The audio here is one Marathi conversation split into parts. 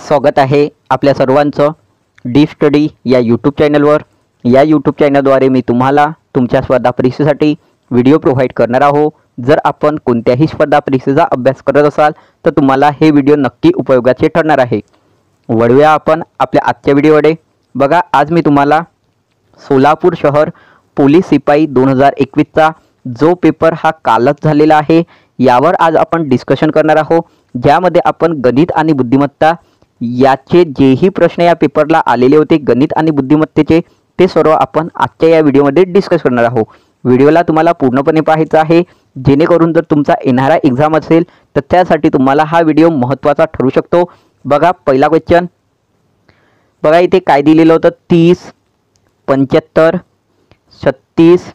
स्वागत आहे आपल्या सर्वांचं डी स्टडी या यूट्यूब चॅनलवर। या यूट्यूब चॅनलद्वारे मी तुम्हाला तुमच्या स्पर्धा परीक्षेसाठी व्हिडिओ प्रोव्हाइड करणार आहो। जर आपण कोणत्याही स्पर्धा परीक्षेचा अभ्यास करत असाल तर तुम्हाला हे व्हिडिओ नक्की उपयोगाचे ठरणार आहे। वळूया आपण आपल्या आजच्या व्हिडिओकडे। बघा, आज मी तुम्हाला सोलापूर शहर पोलीस सिपाई 2021चा जो पेपर हा कालच झालेला आहे यावर आज आपण डिस्कशन करणार आहोत, ज्यामध्ये आपण गणित आणि बुद्धिमत्ता याचे जेही प्रश्न या पेपरला आलेले होते गणित आणि बुद्धिमत्तेचे ते सर्व आपण आजच्या या व्हिडिओमध्ये डिस्कस करणार आहोत। व्हिडिओला तुम्हाला पूर्णपणे पाहायचा आहे, जेणेकरून जर तुमचा येणारा एग्जाम असेल तर त्यासाठी तुम्हाला हा व्हिडिओ महत्त्वाचा ठरू शकतो। बघा, पहिला क्वेश्चन बघा, इथे काय दिलेलं होतं 30, 75, 36,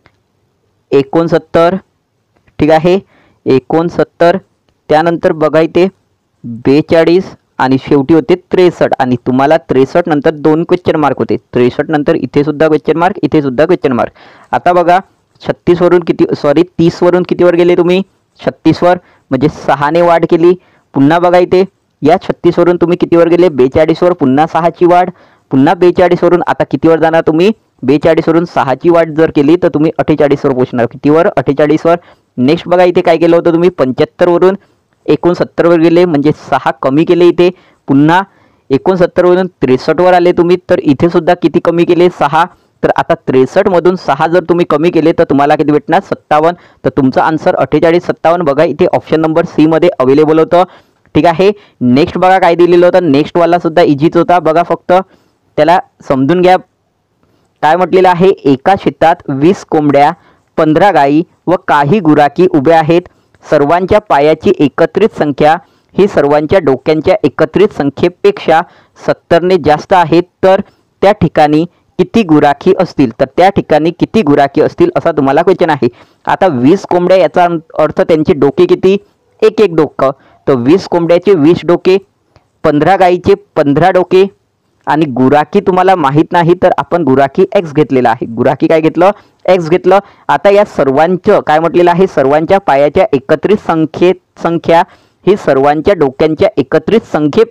69, ठीक आहे 69, त्यानंतर बघा इथे 42 आणि शेवटी होते 63 आणि तुम्हाला 63 नंतर 2 क्वेश्चन मार्क होते। 63 नंतर इथे सुद्धा क्वेश्चन मार्क, इथे सुद्धा क्वेश्चन मार्क। आता बघा 36 वरून किती 30 वरून कितीवर गेले तुम्ही 36 वर, म्हणजे 6 ने वाढ केली। पुन्हा बघा इथे या 36 वरून तुम्ही कितीवर गेले 42 वर, पुन्हा 6 ची वाढ, पुन्हा 42 वरून आता कितीवर जाणार तुम्ही 42 वरून 6 ची वाढ जर केली तर तुम्ही 48 वर पोहोचणार। कितीवर 48 वर। नेक्स्ट बघा इथे काय केलं होतं तुम्ही 75 वरून 69 वर गेले, म्हणजे 6 कमी केले इथे। पुन्हा 69 वरून 63 वर आले तुम्ही, तर इथे सुद्धा किती कमी केले 6। तर आता 63 मधून 6 जर तुम्ही कमी केले तर तुम्हाला किती भेटणार 57। तर तुमचा आन्सर 48 57 बघा इथे ऑप्शन नंबर सी मध्ये अवेलेबल होतं, ठीक आहे। नेक्स्ट बघा काय दिलेलं होतं, नेक्स्ट वाला सुद्धा इझीच होता। बघा फक्त त्याला समजून घ्या, काय म्हटलेलं आहे, एका शेतात 20 कोंबड्या 15 गायी व काही गुराखी उभे आहेत। सर्वांच्या पायाची एकत्रित संख्या ही सर्वांच्या डोक्यांच्या एकत्रित संख्येपेक्षा 70 ने जास्त आहे, तर त्या ठिकाणी किती गुराखी असतील, तर त्या ठिकाणी किती गुराखी असतील असा तुम्हाला क्वेश्चन आहे। आता 20 कोंबड्या याचा अर्थ त्यांची डोके किती, एक एक डोकं, तर 20 कोंबड्याचे 20 डोके, 15 गायीचे 15 डोके आणि गुराखी तुम्हाला माहित नाही तर आपण गुराखी x घेतलेला आहे। गुराखी काय घेतलं x घेतलं। आता या सर्वांचं काय म्हटलेलं आहे, सर्वांच्या पायाच्या एकत्रित संख्या ही सर्वांच्या डोक्यांच्या एकत्रित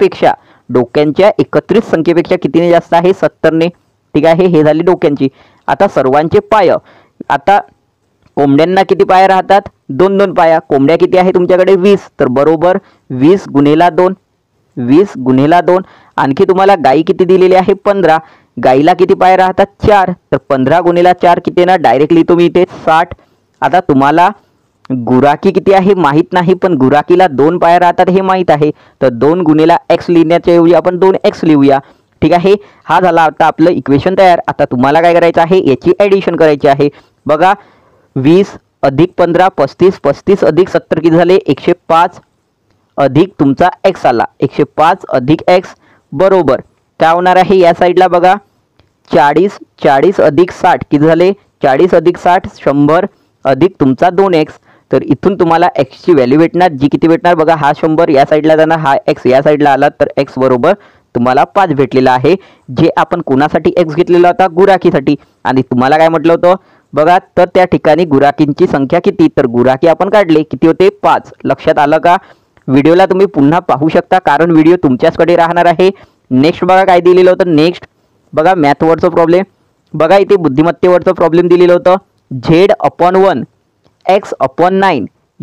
संख्येपेक्षा कितीने जास्त आहे 70 ने, ठीक आहे। हे झाली डोक्यांची। आता सर्वांचे पाय, आता कोंबड्यांना किती पाय राहतात 2-2 पाया। कोंबड्या किती आहे तुमच्याकडे 20, तर बरोबर 20 गुणिला 2, 20 गुणिला 2। आणखी तुम्हाला गाई किती दिलेली आहे 15, गाईला किती पाय राहतात 4, तर 15 गुणिला 4 किती ना डायरेक्टली तुम्ही इथे 60। आता तुम्हाला गुराखी किती आहे माहित नाही, पण गुराखीला 2 पाय राहतात हे माहित आहे, तर 2 गुणिला x लिहिण्याच्या ऐवजी आपण 2x लिहूया, ठीक आहे। हा झाला आता आपलं इक्वेशन तयार। आता तुम्हाला काय करायचं आहे, याची ॲडिशन करायची आहे। बघा 20 अधिक 15 35, 35 अधिक 70 किती झाले 105 अधिक तुमचा x आला 105 अधिक x बरोबर काय होणार आहे, या साईडला बघा 40 40 अधिक 60 किती झाले 40 अधिक 60 100 अधिक तुमचा 2x, तर इथून तुम्हाला x ची व्हॅल्यू भेटणार, जी किती भेटणार बघा, हा 100 या साईडला जाणार, हा x या साईडला आला, तर x बरोबर तुम्हाला 5 भेटलेला आहे, जे आपण कोणासाठी x घेतलेला होता गुराखीसाठी। आणि तुम्हाला काय म्हटलं होतं बघा, तर त्या ठिकाणी गुराखींची संख्या किती, तर गुराखी आपण काढले किती होते 5। लक्षात आलं का? व्हिडिओला तुम्ही पुन्हा पाहू शकता कारण व्हिडिओ तुमच्याचकडे राहणार आहे। नेक्स्ट बघा काय दिलेलं होतं, नेक्स्ट बघा मॅथवरचं प्रॉब्लेम। बघा इथे बुद्धिमत्तेवरचं प्रॉब्लेम दिलेलं होतं, z/1 x/9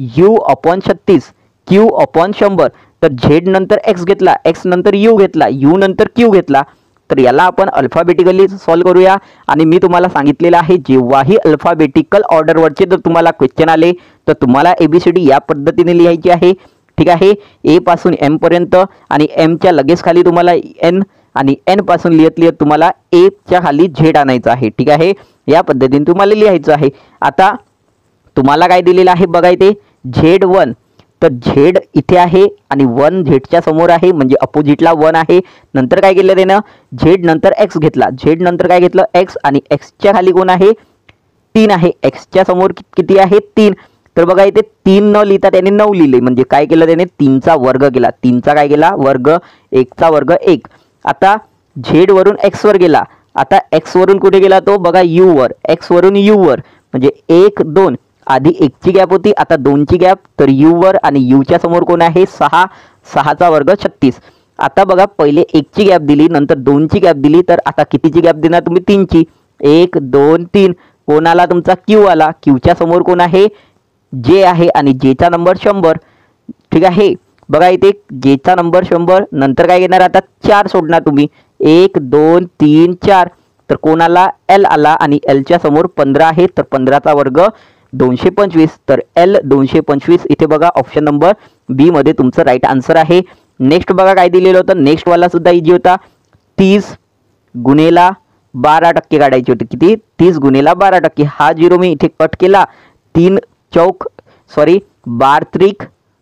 u/36 q/100, तर z नंतर x घेतला, x नंतर u घेतला, u नंतर q घेतला, तर याला आपण अल्फाबेटिकली सॉल्व करूया। आणि मी तुम्हाला सांगितलेलं आहे, जेव्हाही अल्फाबेटिकल ऑर्डरवरचे जर तुम्हाला क्वेश्चन आले तर तुम्हाला ABCD या पद्धतीने लिहायची आहे, ठीक आहे। ए पासून एम पर्यंत आणि एम च्या लगेच खाली तुम्हाला एन आणि एन पासून लिहित लिहित तुम्हाला ए च्या खाली झेड आणायचं आहे, ठीक आहे। या पद्धतीने तुम्हाला लिहायचं आहे। आता तुम्हाला काय दिलेलं आहे बघा इथे z1, तर झेड इथे आहे आणि 1 झेडच्या समोर आहे, म्हणजे अपोजिटला 1 आहे। नंतर काय केलं त्यानं झेड नंतर x घेतला, झेड नंतर काय घेतलं x आणि x च्या खाली कोण आहे 3 आहे, x च्या समोर किती आहे 3, तर बघा इथे 3 न लिहिता त्याने 9 लिहिले, म्हणजे काय केलं त्याने 3 चा वर्ग केला, 3 चा काय केला वर्ग, 1 चा वर्ग 1। आता झेड वरून x वर गेला, आता x वरून कुठे गेला तो बघा u वर, x वरून u वर, म्हणजे 1 2 आधी 1 ची गॅप होती, आता 2 ची गॅप, तर u वर आणि u च्या समोर कोण आहे 6, 6 चा वर्ग 36। आता बघा पहिले 1ची गॅप दिली, नंतर 2ची गॅप दिली, तर आता कितीची गॅप देणार तुम्ही? 3ची. 1 2 3. कोण आला तुमचा? क्यू आला. क्यूच्या समोर कोण आहे? जे आहे आणि जेचा नंबर 100. ठीक आहे. बघा इथे जेचा नंबर 100, नंतर काय घेणार? आता 4 सोडणार तुम्ही. 1 2 3 4. तर कोण आला? एल आला आणि एलच्या समोर 15 आहे, तर 15चा वर्ग 225. तर एल 225 इथे बघा ऑप्शन नंबर बी मध्ये तुमचं राईट आन्सर आहे. नेक्स्ट बघा काय दिलेलं होतं. नेक्स्ट वाला सुद्धा इजी होता. 30 गुणेला 12% काढायची होती. किती? 30 गुणेला 12%. हा झिरो मी इथे कट केला. 3 चौक सॉरी 12 त्रिक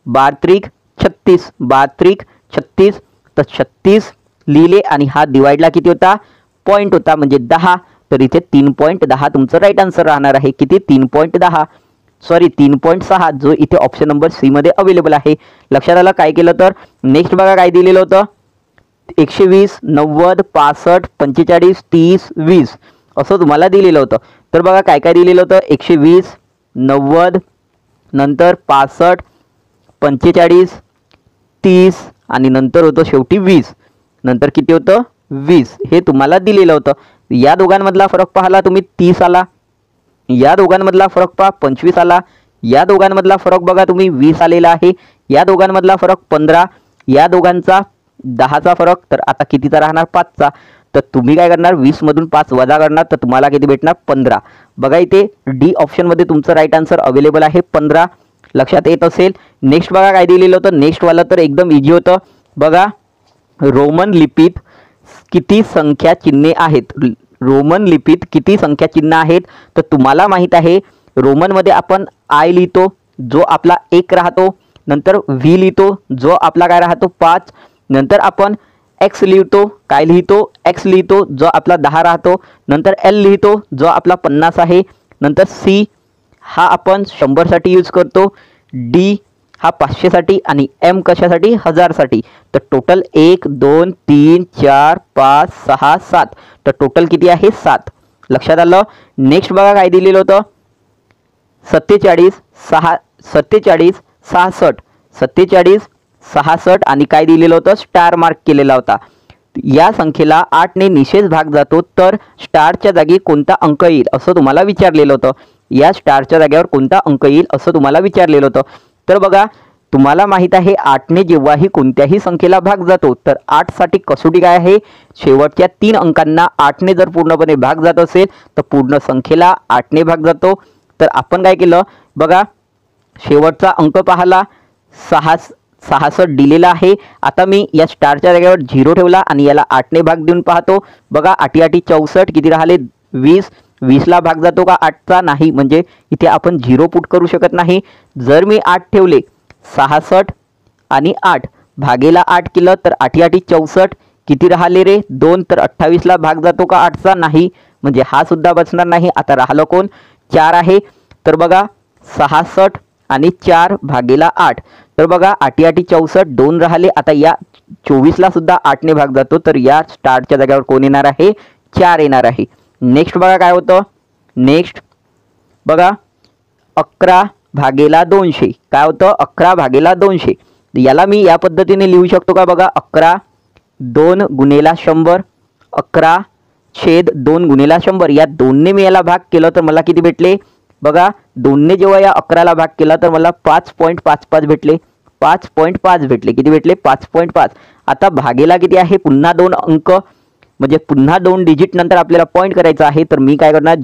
36. 12 त्रिक 36. तर 36 लिहिले आणि हा डिवाइडला किती होता? पॉईंट होता, म्हणजे 10. तर इथे 3.10 तुमचं राईट आन्सर राहणार आहे. किती? 3.10 सॉरी 3.6 जो इथे ऑप्शन नंबर सी मध्ये अवेलेबल आहे. लक्षात आलं? काय केलं तर नेक्स्ट बघा काय दिलेलं होतं. 120 90 65 45 30 20 असं तुम्हाला दिलेलं होतं. तर बघा काय काय दिलेलं होतं. 120 90 नंतर 65 45 30 आणि नंतर होतं शेवटी 20. नंतर किती होतं? 20 हे तुम्हाला दिलेलं होतं. या दोघांमधला फरक पाहिला तुम्ही 30 आला. या दोघांमधला फरक पहा 25 आला. या दोघांमधला फरक बघा तुम्ही 20 आलेला आहे. या दोघांमधला फरक 15. या दोघांचा 10चा फरक. तर आता कितीचा राहणार? 5चा. तर तुम्ही काय करणार? 20 मधून 5 वजा करणार, तर तुम्हाला किती भेटणार? 15. बघा इथे डी ऑप्शन मध्ये तुमचं राईट आन्सर अवेलेबल आहे 15. लक्षात येत असेल. नेक्स्ट बघा काय दिलेलं होतं. नेक्स्ट वाला तर एकदम इझी होतं. बघा रोमन लिपीत किती संख्या चिन्हे आहेत? रोमन लिपीत किती संख्या चिन्ह आहेत? तर तुम्हाला माहित आहे रोमनमध्ये आपण आय लिहितो जो आपला 1 राहतो, नंतर व्ही लिहितो जो आपला काय राहतो 5, नंतर आपण एक्स लिहितो, काय लिहितो? एक्स लिहितो जो आपला 10 राहतो, नंतर एल लिहितो जो आपला 50 आहे, नंतर सी हा आपण 100 साठी यूज करतो, डी हा 500 साठी आणि एम कशासाठी? 1000 साठी. तर टोटल 1 2 3 4 5 6 7. तर टोटल किती आहे? 7. लक्षात आलं. नेक्स्ट बघा काय दिलेलं होतं. 47 67 66 आणि काय दिलेलं होतं? स्टार मार्क केलेला होता. या संख्येला 8 ने निशेष भाग जातो, तर स्टारच्या जागी कोणता अंक येईल असं तुम्हाला विचारलेलं होतं. या स्टारच्या जागेवर कोणता अंक येईल असं तुम्हाला विचारलेलं होतं. तर बघा तुम्हाला माहित आहे 8 ने जेव्हाही कोणत्याही संख्येला भाग जातो, तर 8 साठी कसोटी काय आहे? शेवटच्या 3 अंकांना 8 ने जर पूर्णपणे भाग जात असेल तर पूर्ण संख्येला 8 ने भाग जातो. तर आपण काय केलं बघा, शेवटचा अंक पाहिला 66 दिलेला आहे. आता मी या स्टारच्या जागेवर 0 ठेवला आणि याला 8 ने भाग देऊन पाहतो. बघा 8 8 64 किती राहिले? 20. 20 ला भाग जातो का 8चा? नाही, म्हणजे इथे आपण 0 पुट करू शकत नाही. जर मी 8 ठेवले 66 आणि 8 भागेला 8 केलं तर 8 8 64 किती राहिले रे? 2. तर 28 ला भाग जातो का 8चा? नाही, म्हणजे हा सुद्धा बसणार नाही. आता राहिलं कोण? 4 आहे. तर बघा 66 आणि 4 भागेला 8. तर बघा 8 8 64 2 राहिले. आता या 24 ला सुद्धा 8 ने भाग जातो, तर या स्टारच्या जागेवर कोण येणार आहे? 4 येणार आहे. नेक्स्ट बघा काय होतं. नेक्स्ट बघा 11 भागेला 200 काय होतं? 11 भागेला 200. याला मी या पद्धतीने लिहू शकतो का? बघा 11 2 गुणेला 100 11 छेद 2 गुणेला 100. या 2 ने मी याला भाग केलं तर मला किती भेटले? बघा 2 ने जेव्हा या 11 ला भाग केला तर मला 5.55 भेटले. 5.5 भेटले. किती भेटले? 5.5. आता भागेला किती आहे? पुन्हा 2 अंक, म्हणजे पुन्हा 2 डिजिट नंतर आपल्याला पॉईंट करायचं आहे. तर मी काय करणार?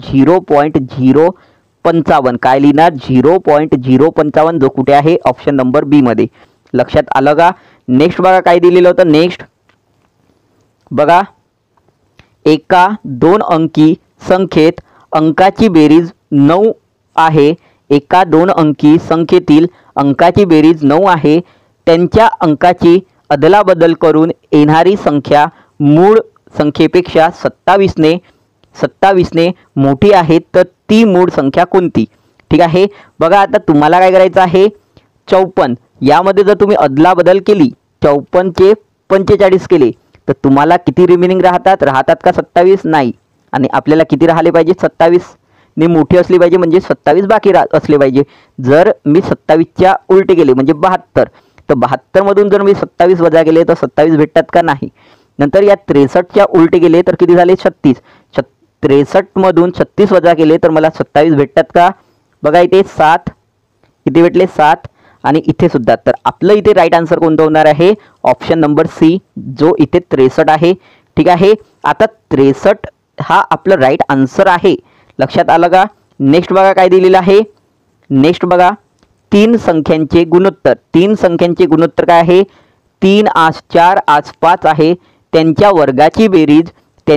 0.055 काय लिहिणार? 0.055 जो कुठे आहे? ऑप्शन नंबर बी मध्ये. लक्षात आलं का? नेक्स्ट बघा काय दिलेलं होतं. नेक्स्ट बघा एका 2 अंकी संख्येत अंकाची बेरीज 9 आहे. एका 2 अंकी संख्येतील अंकाची बेरीज 9 आहे. त्यांच्या अंकाची अदलाबदल करून येणारी संख्या मूळ संख्येपेक्षा 27 ने मोठी आहे, तर ती मूळ संख्या कोणती? ठीक आहे. बघा आता तुम्हाला काय करायचं आहे? 54 यामध्ये जर तुम्ही अदलाबदल केली, 54 चे 45 केले, तर तुम्हाला किती रिमेनिंग राहतात का 27? नाही. आणि आपल्याला किती राहिले पाहिजे? 27 ने मोठी असली पाहिजे, म्हणजे 27 बाकी असले पाहिजे. जर मी 27च्या उलटे केले म्हणजे 72, तर 72 मधून जर मी 27 वजा केले तर 27 भेटतात का? नाही. नंतर या 63च्या उलटे गेले तर किती झाले? 36. 63 मधून 36 वजा केले तर मला 27 भेटतात का? बघा इथे 7 किती भेटले? 7. आणि इथे सुद्धा. तर आपलं इथे राईट आन्सर कोणतं होणार आहे? ऑप्शन नंबर सी, जो इथे 63 आहे. ठीक आहे. आता 63 हा आपलं राईट आन्सर आहे. लक्षात आलं का? नेक्स्ट बघा काय दिलेलं आहे. नेक्स्ट बघा, 3 संख्यांचे गुणोत्तर. 3 संख्यांचे गुणोत्तर काय आहे? 3 आज 4 आज 5 आहे. त्यांच्या वर्गाची बेरीज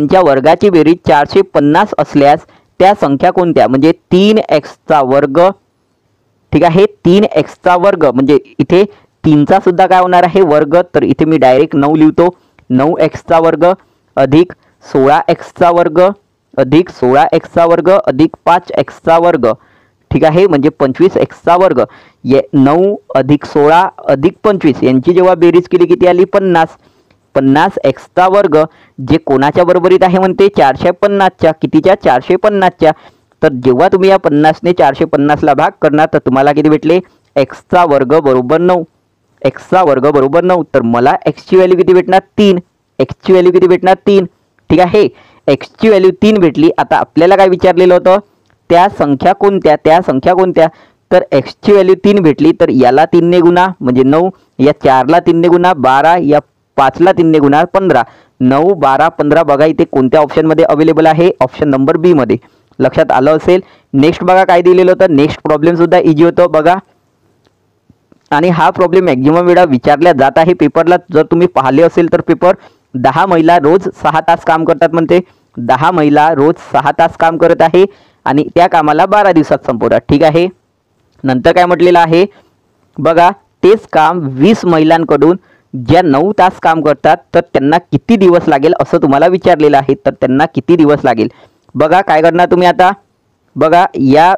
450 असल्यास त्या संख्या कोणत्या? म्हणजे 3x वर्ग. ठीक आहे. 3x वर्ग म्हणजे इथे 3चा सुद्धा काय होणार आहे? वर्ग. तर इथे मी डायरेक्ट 9 लिहितो. 9x वर्ग अधिक 16x वर्ग अधिक 16x वर्ग अधिक 5x वर्ग. ठीक आहे. म्हणजे 25x वर्ग. 9 अधिक 16 अधिक 25 यांची जेव्हा बेरीज केली किती आली? 50. 50x वर्ग जे कोणाच्या बरोबरीत आहे म्हणते? 450च्या. कितीच्या? 450च्या. तर जेव्हा तुम्ही या 50ने 450ला भाग करणार तर तुम्हाला किती भेटले? x वर्ग बरोबर 9. x वर्ग बरोबर 9. तर मला x ची व्हॅल्यू किती भेटणार? 3. x ची व्हॅल्यू किती भेटणार? 3. ठीक आहे. x ची व्हॅल्यू 3 भेटली. आता आपल्याला काय विचारलेलं होतं? त्या संख्या कोणत्या? तर x ची व्हॅल्यू 3 भेटली. तर याला 3 ने गुणा म्हणजे 9, या 4ला 3 ने गुणा 12, या 5ला 3 ने गुणा 15. 9, 12, 15 बघा इथे कोणत्या ऑप्शनमध्ये अवेलेबल आहे? ऑप्शन नंबर बी मध्ये. लक्षात आलं असेल. नेक्स्ट बघा काय दिलेलं होतं. नेक्स्ट प्रॉब्लेम सुद्धा इजी होतं बघा. आणि हा प्रॉब्लेम मॅक्झिमम वेळा विचारला जात आहे पेपरला. जर तुम्ही पाहिले असेल तर पेपर 10 महिला रोज 6 तास काम करतात म्हणते. 10 महिला रोज 6 तास काम करत आहे आणि त्या कामाला 12 दिवसात संपवतात. ठीक आहे. नंतर काय म्हटलेलं आहे बघा, तेच काम 20 महिलांकडून ज्या 9 तास काम करतात तर त्यांना किती दिवस लागेल असं तुम्हाला विचारलेलं आहे. तर त्यांना किती दिवस लागेल? बघा काय करणार तुम्ही आता. बघा या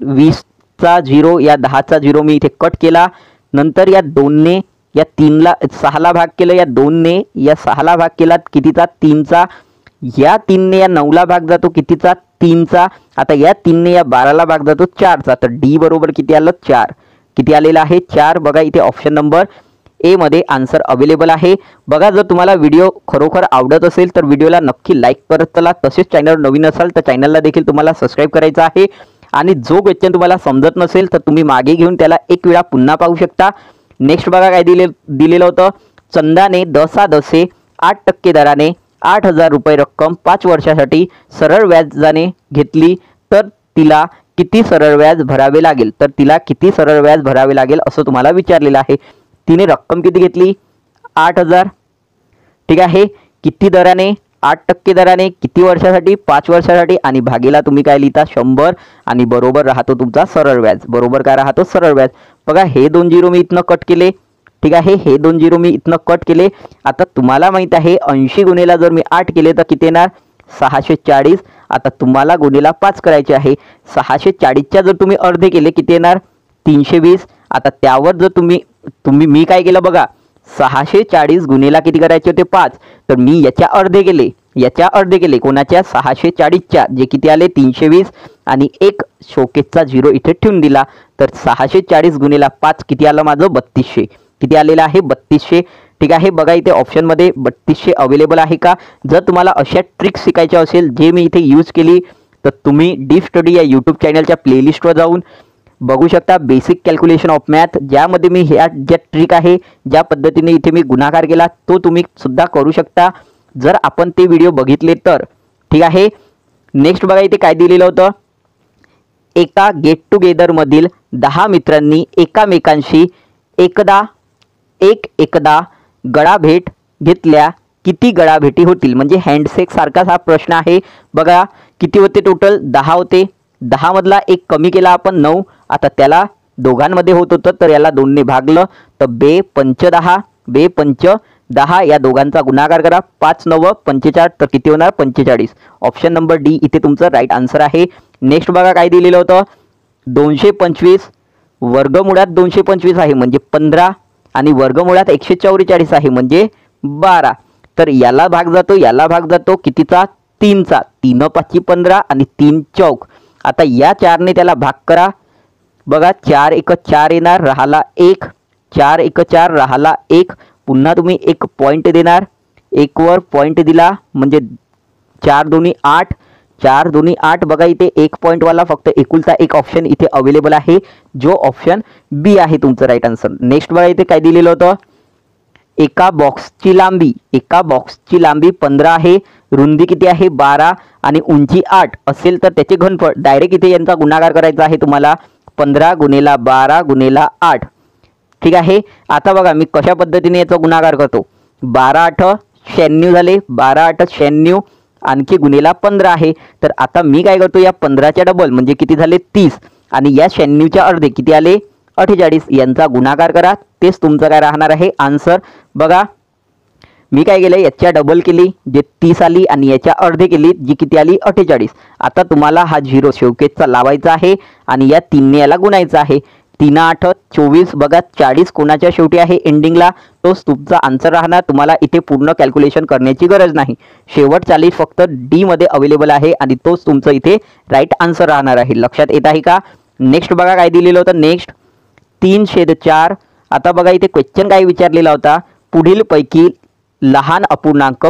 20चा 0 या 10चा 0 मी इथे कट केला. नंतर या 2ने या 3ला 6ला भाग केलं. या 2ने या 6ला भाग केला कितीचा? 3चा. या 3ने या 9ला भाग जातो कितीचा? 3चा. आता या 3ने या 12ला भाग जातो 4चा. तर डी बरोबर किती आलं? 4. किती आलेलं आहे? 4. बघा इथे ऑप्शन नंबर ए मध्ये आन्सर अवेलेबल आहे. बघा जर तुम्हाला व्हिडिओ खरोखर आवडत असेल तर व्हिडिओला नक्की लाईक करत चला. तसेच चॅनलवर नवीन असाल तर चॅनलला देखील तुम्हाला सबस्क्राईब करायचं आहे. आणि जो क्वेश्चन तुम्हाला समजत नसेल तर तुम्ही मागे घेऊन त्याला एक वेळा पुन्हा पाहू शकता. नेक्स्ट बघा काय दिलेलं होतं. चंदाने 10 8% दराने 8,000 रुपये रक्कम 5 वर्षासाठी सरळ व्याजाने घेतली तर तिला किती सरळ व्याज भरावे लागेल? तर तिला किती सरळ व्याज भरावे लागेल असं तुम्हाला विचारलेलं आहे. तिने रक्कम किती घेतली? 8,000. ठीक आहे. किती दराने? 8% दराने. किती वर्षासाठी? 5 वर्षासाठी. आणि भागीला तुम्ही काय लिहिता? 100. आणि बरोबर राहतो तुमचा सरळ व्याज. बरोबर काय राहतो? सरळ व्याज. बघा हे 2 0 मी इथनं कट केले. ठीक आहे. हे 2 0 मी इथनं कट केले. आता तुम्हाला माहित आहे 80 गुणेला जर मी 8 केले तर किती येणार? 640. आता तुम्हाला गुणेला 5 करायचे आहे. 640च्या जर तुम्ही अर्धे केले किती येणार? 320. आता त्यावर जर तुम्ही मी काय केलं बघा, 640 गुणेला किती करायचे होते? 5. तर मी याच्या अर्धे केले. कोणाच्या? 640च्या. जे किती आले? 320. आणि एक शोकेसचा 0 इथे ठेवून दिला. तर 640 गुणेला 5 किती आलं माझं? 3200. किती आलेलं आहे? 3200. ठीक आहे. बघा इथे ऑप्शनमध्ये 3200 अवेलेबल आहे का? जर तुम्हाला अशा ट्रिक्स शिकायच्या असेल जे मी इथे यूज केली तर तुम्ही डीप स्टडी या यूट्यूब चॅनलच्या प्लेलिस्टवर जाऊन बघू शकता. बेसिक कॅल्क्युलेशन ऑफ मॅथ, ज्यामध्ये मी ह्या ज्या ट्रिक आहे ज्या पद्धतीने इथे मी गुणाकार केला तो तुम्ही सुद्धा करू शकता जर आपण ते व्हिडिओ बघितले तर. ठीक आहे. नेक्स्ट बघा इथे काय दिलेलं होतं. एका गेट टुगेदर मधील 10 मित्रांनी एकामेकांशी एकदा गळाभेट घेतल्या किती गळाभेटी होतील? म्हणजे हँडशेक सारखाच हा प्रश्न आहे. बघा किती होते टोटल? 10 होते. 10 मधला एक कमी केला आपण 9. आता त्याला दोघांमध्ये होत होतं तर याला 2 ने भागलं तर बे 5 10 या दोघांचा गुणाकार करा. 5 9 45 तर किती होणार? 45. ऑप्शन नंबर डी इथे तुमचं राईट आन्सर आहे. नेक्स्ट बघा काय दिलेलं होतं. 225 वर्गमुळात 225 आहे म्हणजे 15 आणि वर्गमुळात 144 आहे म्हणजे 12. तर याला भाग जातो कितीचा? 3चा. 3 5 15 आणि 3 चौक. आता या 4ने त्याला भाग करा. बघा 4 1 4 येणार, राहिला 1. 4 एक 4 राहिला 1, पुन्हा तुम्ही एक पॉईंट देणार, 1 वर पॉईंट दिला म्हणजे 4 दोन्ही 8, 4 दोन्ही 8. बघा इथे 1 पॉईंटवाला फक्त एकुलता एक ऑप्शन इथे अवेलेबल आहे, जो ऑप्शन बी आहे तुमचं राईट आन्सर. नेक्स्ट बघा इथे काय दिलेलं होतं, एका बॉक्सची लांबी 15 आहे, रुंदी किती आहे 12 आणि उंची 8 असेल तर त्याचे घनफळ. डायरेक्ट इथे यांचा गुणाकार करायचा आहे तुम्हाला, 15 गुणिला 12 गुणिला 8. ठीक आहे. आता बघा मी कशा पद्धतीने याचा गुणाकार करतो. 12 8 96 झाले, 12 8 96 आणखी गुणिला 15 आहे. तर आता मी काय करतो, या 15च्या डबल म्हणजे किती झाले 30 आणि या 96च्या अर्धे किती आले 48. यांचा गुणाकार करा, तेच तुमचं काय राहणार आहे आन्सर. बघा मी काय केलं, याच्या डबल केली जे 30 आली आणि याच्या अर्धे केली जी किती आली 48. आता तुम्हाला हा 0 शेवकेजचा लावायचा आहे आणि या 3ने याला गुणायचा आहे. 3 8 24. बघा 40 कोणाच्या शेवटी आहे एंडिंगला, तोच तुमचा आन्सर राहणार. तुम्हाला इथे पूर्ण कॅल्क्युलेशन करण्याची गरज नाही. शेवट 40 फक्त डी मध्ये अवेलेबल आहे आणि तोच तुमचं इथे राईट आन्सर राहणार आहे. लक्षात येत आहे का. नेक्स्ट बघा काय दिलेलं होतं, नेक्स्ट 3/4. आता बघा इथे क्वेश्चन काय विचारलेला होता, पुढील पैकी लहान अपूर्णांक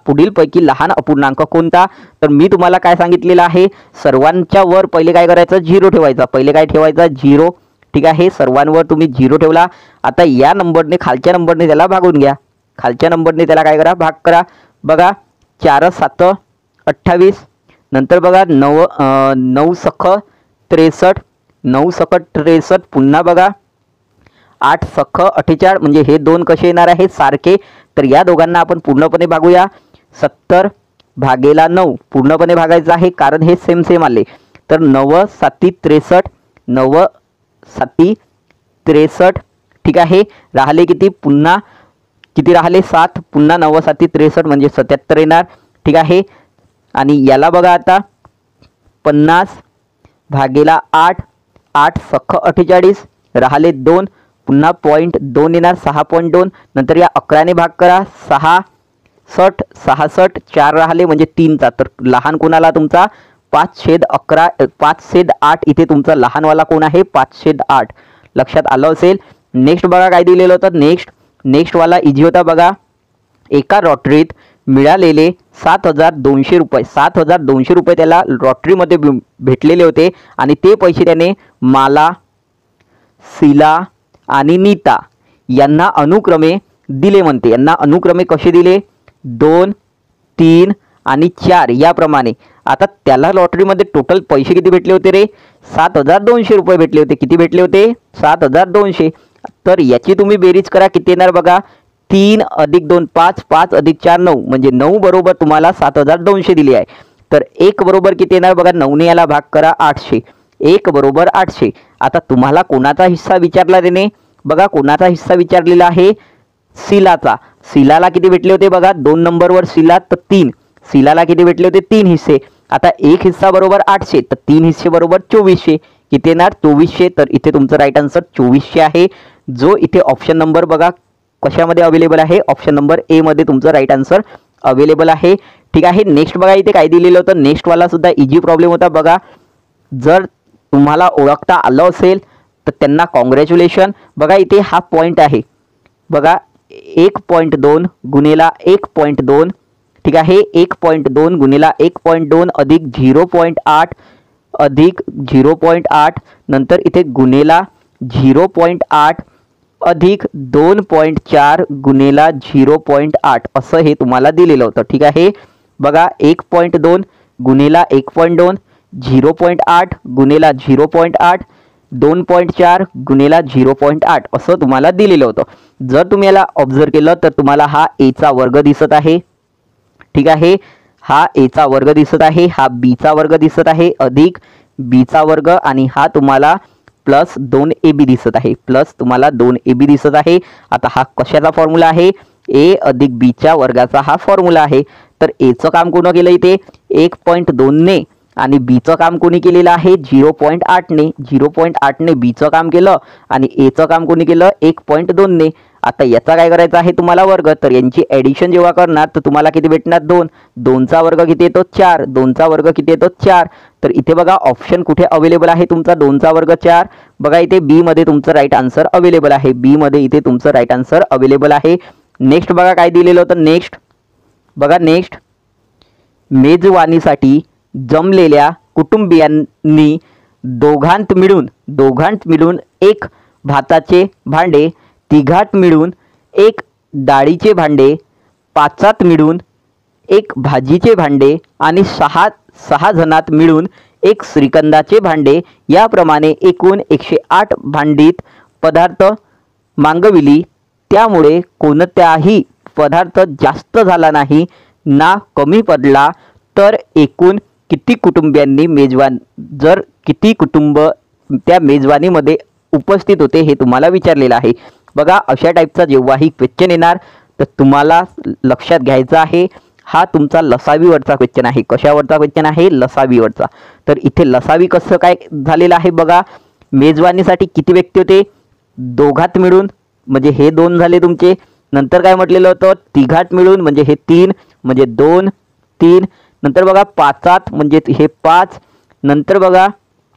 कोणता. तर मी तुम्हाला काय सांगितलेलं आहे, सर्वांच्या वर पहिले काय करायचं 0 ठेवायचा. पहिले काय ठेवायचा 0. ठीक आहे, सर्वांवर तुम्ही 0 ठेवला. आता या नंबरने खालच्या नंबरने त्याला भागून घ्या, खालच्या नंबरने त्याला काय करा भाग करा. बघा 4 7 28. नंतर बघा 9 सख 63, 9 सख 63. पुन्हा बघा 8 सख 48 म्हणजे हे दोन कसे येणार आहेत सारखे. तर या दोघांना आपण पूर्णपणे भागूया. 70 भागेला 9 पूर्णपणे भागायचं आहे कारण हे सेम आले. तर 9 7 63, 9 7 63. ठीक आहे, राहिले किती, पुन्हा किती राहिले 7, पुन्हा 9 7 63 म्हणजे 77 येणार. ठीक आहे, आणि याला बघा आता 50 भागेला 8, 8 सख 48 राहिले 2, पुन्हा पॉईंट 2 येणार 6.2. नंतर या 11ने भाग करा, 6 60 66 4 राहिले म्हणजे 3चा. तर लहान कोणाला तुमचा 5/11 5/8 इथे तुमचा लहानवाला कोण आहे 5/8. लक्षात आलं असेल. नेक्स्ट बघा काय दिलेलं होतं, नेक्स्टवाला इजी होता. बघा एका लॉटरीत मिळालेले 7,200 रुपये 7,200 रुपये त्याला लॉटरीमध्ये भेटलेले होते आणि ते पैसे त्याने माला, शीला आणि नीता यांना अनुक्रमे दिले म्हणते. यांना अनुक्रमे कसे दिले 2 3 आणि 4 याप्रमाणे. आता त्याला लॉटरीमध्ये टोटल पैसे किती भेटले होते रे 7,200 रुपये भेटले होते. किती भेटले होते 7,200. तर याची तुम्ही बेरीज करा, किती येणार बघा 3 + 2 5, 5 + 4 9 म्हणजे 9 बरोबर तुम्हाला 7,200 दिली आहे. तर 1 बरोबर किती येणार बघा 9ने याला भाग करा 800, 1 बरोबर 800. आता तुम्हाला कोणाचा हिस्सा विचारला त्याने, बघा कोणाचा हिस्सा विचारलेला आहे शीलाचा. शीलाला किती भेटले होते बघा 2 नंबरवर शीला तर 3, शीलाला किती भेटले होते 3 हिस्से. आता 1 हिस्सा बरोबर 800 तर 3 हिस्से बरोबर 2400, किती येणार 2400. तर इथे तुमचं राईट आन्सर 2400 आहे, जो इथे ऑप्शन नंबर बघा कशामध्ये अवेलेबल आहे, ऑप्शन नंबर ए मध्ये तुमचं राईट आन्सर अवेलेबल आहे. ठीक आहे. नेक्स्ट बघा इथे काय दिलेलं होतं, नेक्स्टवाला सुद्धा इजी प्रॉब्लेम होता. बघा जर तुम्हाला ओळखता आलं असेल तर त्यांना कॉंग्रॅच्युलेशन. बघा इथे हा पॉईंट आहे बघा 1.2 गुणिला 1.2. ठीक आहे, 1.2 गुणिला 1.2 अधिक 0.8 अधिक 0.8 नंतर इथे गुणिला 0.8 अधिक 2.4 गुणिला 0.8 असं हे तुम्हाला दिलेलं होतं. ठीक आहे, बघा 1.2 गुणिला 1.2, 0.8 गुणिला 0.8, 2.4 गुणिला 0.8 असं तुम्हाला दिलेलं होतं. जर तुम्ही याला ऑब्झर्व केलं तर तुम्हाला हा a चा वर्ग दिसत आहे. ठीक आहे, हा a चा वर्ग दिसत आहे, हा b चा वर्ग दिसत आहे अधिक b चा वर्ग आणि हा तुम्हाला प्लस 2ab दिसत आहे, प्लस तुम्हाला 2ab दिसत आहे. आता हा कशाचा फॉर्म्युला आहे, a अधिक b च्या वर्गाचा हा फॉर्म्युला आहे. तर a चं काम कोण केलं इथे 1.2 ने आणि b चं काम कोणी केलेलं आहे 0.8 ने. 0.8 ने b चं काम केलं आणि a चं काम कोणी केलं 1.2 ने. आता याचा काय करायचा आहे तुम्हाला वर्ग. तर यांची ॲडिशन जेव्हा करणार तर तुम्हाला किती भेटणार 2, 2चा वर्ग किती येतो 4, 2चा वर्ग किती येतो 4. तर इथे बघा ऑप्शन कुठे अवेलेबल आहे तुमचा 2चा वर्ग 4, बघा इथे बी मध्ये तुमचं राईट आन्सर अवेलेबल आहे, बी मध्ये इथे तुमचं राईट आन्सर अवेलेबल आहे. नेक्स्ट बघा काय दिलेलं होतं. नेक्स्ट बघा, नेक्स्ट मेजवानीसाठी जमलेल्या कुटुंबियांनी दोघांत मिळून एक भाताचे भांडे, तिघात मिळून एक डाळीचे भांडे, पाचात मिळून एक भाजीचे भांडे आणि सहा जणात मिळून एक श्रीखंडाचे भांडे, याप्रमाणे एकूण 108 भांडीत पदार्थ मागविली. त्यामुळे कोणत्याही पदार्थ जास्त झाला नाही ना कमी पडला. तर एकूण किती कुटुंबियांनी जर किती कुटुंब त्या मेजवानीमध्ये उपस्थित होते हे तुम्हाला विचारलेलं आहे. बघा अशा टाईपचा जेव्हाही क्वेश्चन येणार तर तुम्हाला लक्षात घ्यायचं आहे, हा तुमचा लसावीवरचा क्वेश्चन आहे. कशावरचा क्वेश्चन आहे? लसावीवरचा. तर इथे लसावी कसं काय झालेलं आहे बघा. मेजवानीसाठी किती व्यक्ती होते? दोघात मिळून म्हणजे हे 2 झाले तुमचे. नंतर काय म्हटलेलं होतं? तिघात मिळून म्हणजे हे 3 म्हणजे 2 3. नंतर बघा पाचात म्हणजे हे 5. नंतर बघा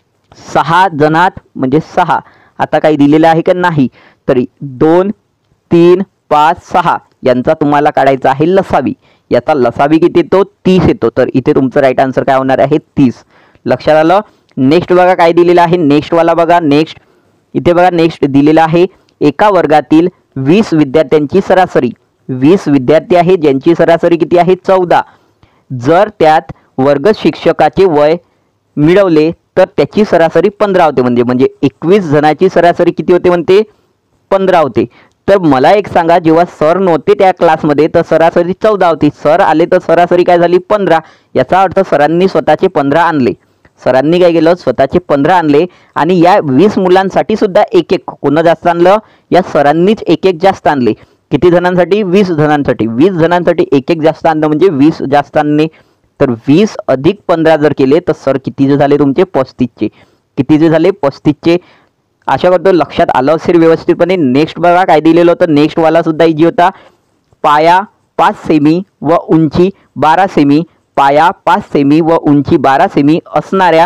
6 जणात म्हणजे 6. आता काही दिलेलं आहे का? नाही. तरी 2 3 5 6 यांचा तुम्हाला काढायचा आहे लसावी. याचा लसावी किती येतो? 30 येतो. तर इथे तुमचं राईट आन्सर काय होणार आहे? 30. लक्षात आलं. नेक्स्ट बघा काय दिलेलं आहे. नेक्स्टवाला बघा. नेक्स्ट इथे बघा, नेक्स्ट दिलेलं आहे एका वर्गातील 20 विद्यार्थ्यांची सरासरी. 20 विद्यार्थी आहे ज्यांची सरासरी किती आहे? 14. जर त्यात वर्ग शिक्षकाचे वय मिळवले तर त्याची सरासरी 15 होते. म्हणजे 21 जणांची सरासरी किती होते म्हणते? 15 होते. तर मला एक सांगा, जेव्हा सर नव्हते त्या क्लासमध्ये तर सरासरी 14 होती. सर आले तर सरासरी काय झाली? 15. याचा अर्थ सरांनी स्वतःचे 15 आणले. सरांनी काय केलं? स्वतःचे 15 आणले आणि या 20 मुलांसाठी सुद्धा एक एक. कोण जास्त आणलं? या सरांनीच एक एक जास्त आणले. किती जणांसाठी? 20 जणांसाठी. 20 जणांसाठी एक एक जास्त आणलं म्हणजे 20 जास्त आणले. तर 20 अधिक 15 जर केले तर सर कितीचे झाले तुमचे? 35चे. कितीचे झाले? 35चे. आशा करतो लक्षात आलं असेल व्यवस्थितपणे. नेक्स्ट बघा काय दिलेलं होतं. नेक्स्टवाला सुद्धा इजी होता. पाया 5 सेमी व उंची 12 सेमी. पाया 5 सेमी व उंची 12 सेमी असणाऱ्या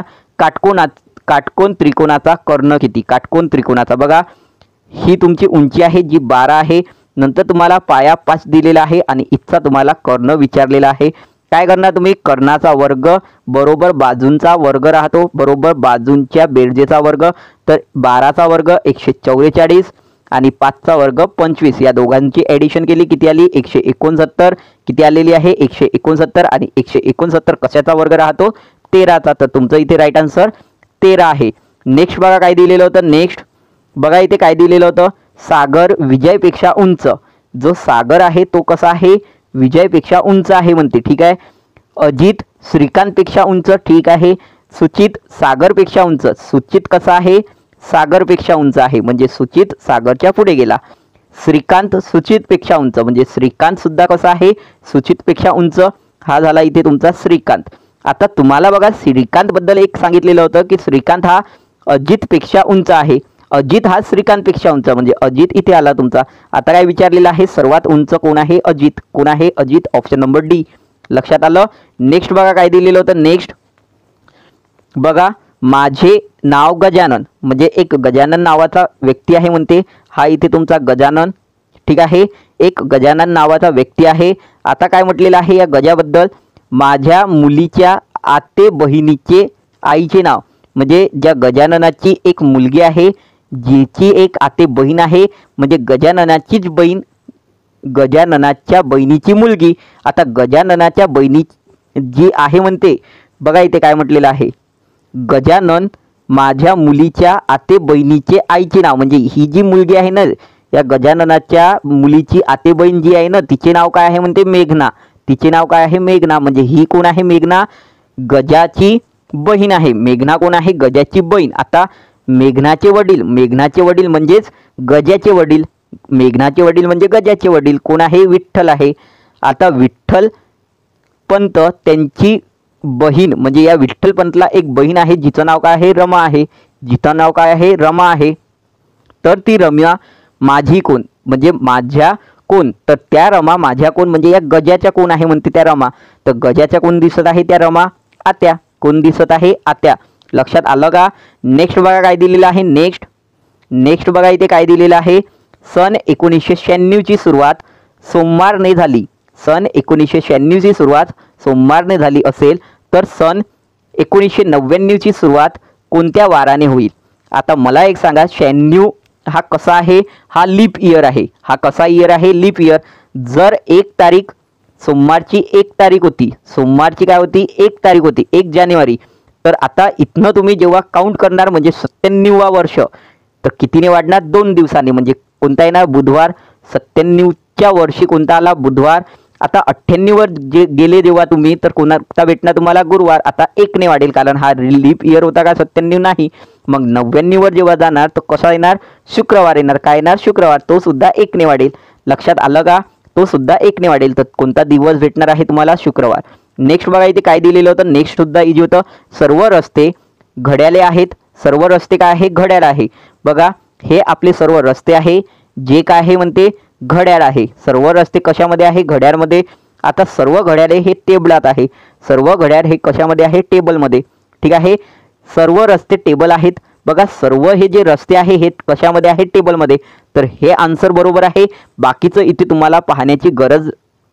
काटकोन त्रिकोणाचा कर्ण किती? काटकोन त्रिकोणाचा बघा, ही तुमची उंची आहे जी 12 आहे. नंतर तुम्हाला पाया 5 दिलेला आहे आणि इथचा तुम्हाला कर्ण विचारलेला आहे. काय करणार तुम्ही? कर्णाचा वर्ग बरोबर बाजूंचा वर्ग राहतो बरोबर बाजूंच्या बेरजेचा वर्ग. तर 12चा वर्ग 144 आणि 5चा वर्ग 25. या दोघांची ॲडिशन केली किती आली? 169. किती आलेली आहे? 169. आणि 169 कशाचा वर्ग राहतो? 13चा. तर तुमचं इथे राईट आन्सर 13 आहे. नेक्स्ट बघा काय दिलेलं होतं. नेक्स्ट बघा इथे काय दिलेलं होतं. सागर विजयपेक्षा उंच. जो सागर आहे तो कसा आहे? विजयपेक्षा उंच आहे म्हणते. ठीक आहे. अजित श्रीकांतपेक्षा उंच. ठीक आहे. सुचित सागरपेक्षा उंच. सुचित कसा आहे? सागरपेक्षा उंच आहे म्हणजे सुचित सागरच्या पुढे गेला. श्रीकांत सुचितपेक्षा उंच म्हणजे श्रीकांत सुद्धा कसा आहे? सुचितपेक्षा उंच. हा झाला इथे तुमचा श्रीकांत. आता तुम्हाला बघा श्रीकांत बद्दल एक सांगितलेलं होतं की श्रीकांत हा अजितपेक्षा उंच आहे. अजित हा श्रीकांतपेक्षा उंच म्हणजे अजित इथे आला तुमचा. आता काय विचारलेलं आहे? सर्वात उंच कोण आहे? अजित. कोण आहे? अजित. Option number D. लक्षात आलं. नेक्स्ट बघा काय दिलेलं होतं. नेक्स्ट बघा, माझे नाव गजानन म्हणजे एक गजानन नावाचा व्यक्ती आहे म्हणते. हा इथे तुमचा गजानन. ठीक आहे. एक गजानन नावाचा व्यक्ती आहे. आता काय म्हटलेलं आहे या गजाबद्दल? माझ्या मुलीच्या आते बहिणीचे आईचे नाव. म्हणजे ज्या गजाननाची एक मुलगी आहे जिची एक आते बहीण आहे म्हणजे गजाननाचीच बहीण गजाननाच्या बहिणीची मुलगी. आता गजाननाच्या बहिणी जी आहे म्हणते बघा इथे काय म्हटलेलं आहे. गजानन माझ्या मुलीच्या आते बहिणीचे आईचे नाव म्हणजे ही जी मुलगी आहे ना या गजाननाच्या मुलीची आते बहीण जी आहे ना तिचे नाव काय आहे म्हणते? मेघना. तिचे नाव काय आहे? मेघना. म्हणजे ही कोण आहे? मेघना गजाची बहीण आहे. मेघना कोण आहे? गजाची बहीण. आता मेघनाचे वडील म्हणजेच गजाचे वडील. मेघनाचे वडील म्हणजे गजाचे वडील कोण आहे? विठ्ठल आहे. आता विठ्ठल पंत त्यांची बहीण म्हणजे या विठ्ठल पंतला एक बहीण आहे जिचं नाव काय आहे? रमा आहे. जिचं नाव काय आहे? रमा आहे. तर ती रमा माझी कोण म्हणजे माझ्या कोण? तर त्या रमा माझ्या कोण म्हणजे या गजाच्या कोण आहे म्हणते त्या रमा. तर गजाच्या कोण दिसत आहे? त्या रमा आत्या. कोण दिसत आहे? आत्या. लक्षात आलं का? नेक्स्ट बघा काय दिलेलं आहे. नेक्स्ट बघा इथे काय दिलेलं आहे. सन 1996 ची सुरुवात सोमवारने झाली. सन 1996 ची सुरुवात सोमवारने झाली असेल तर सन 1999 ची सुरुवात कोणत्या वाराने होईल? आता मला एक सांगा, 96 हा कसा आहे? हा लीप इयर आहे. हा कसा इयर आहे? Leap year. जर 1 तारीख सोमवारची 1 तारीख होती, सोमवारची काय होती? 1 तारीख होती, 1 जानेवारी. तर आता इथनं तुम्ही जेव्हा काउंट करणार म्हणजे 97वा वर्ष, तर कितीने वाढणार? 2 दिवसांनी. म्हणजे कोणता येणार? बुधवार. 97च्या वर्षी कोणता आला? बुधवार. आता 98 वर जे गेले जेव्हा तुम्ही, तर कोणता भेटणार तुम्हाला? गुरुवार. आता 1 ने वाढेल, कारण हा लीप इयर होता का? 97 नाही. मग 99 वर जेव्हा जाणार तर कसा येणार? शुक्रवार येणार. काय येणार? शुक्रवार. तो सुद्धा 1 ने वाढेल. लक्षात आलं का? तो सुद्धा 1 ने वाढेल. तर कोणता दिवस भेटणार आहे तुम्हाला? शुक्रवार. नेक्स्ट बघा इथे काय दिलेलं होतं. नेक्स्ट सुद्धा इजी होतं. सर्व रस्ते घड्याळे आहेत. सर्व रस्ते काय आहे? घड्याळ आहे. बघा हे आपले सर्व रस्ते आहे, जे काय आहे म्हणते? घड्याळ आहे. सर्व रस्ते कशामध्ये आहे? घड्याळमध्ये. आता सर्व घड्याळे हे टेबलात आहे. सर्व घड्याळ हे कशामध्ये आहे? टेबलमध्ये. ठीक आहे. सर्व रस्ते टेबल आहेत. बघा सर्व हे जे रस्ते आहे हे कशामध्ये आहे? टेबलमध्ये. तर हे आन्सर बरोबर आहे. बाकीचं इथे तुम्हाला पाहण्याची गरज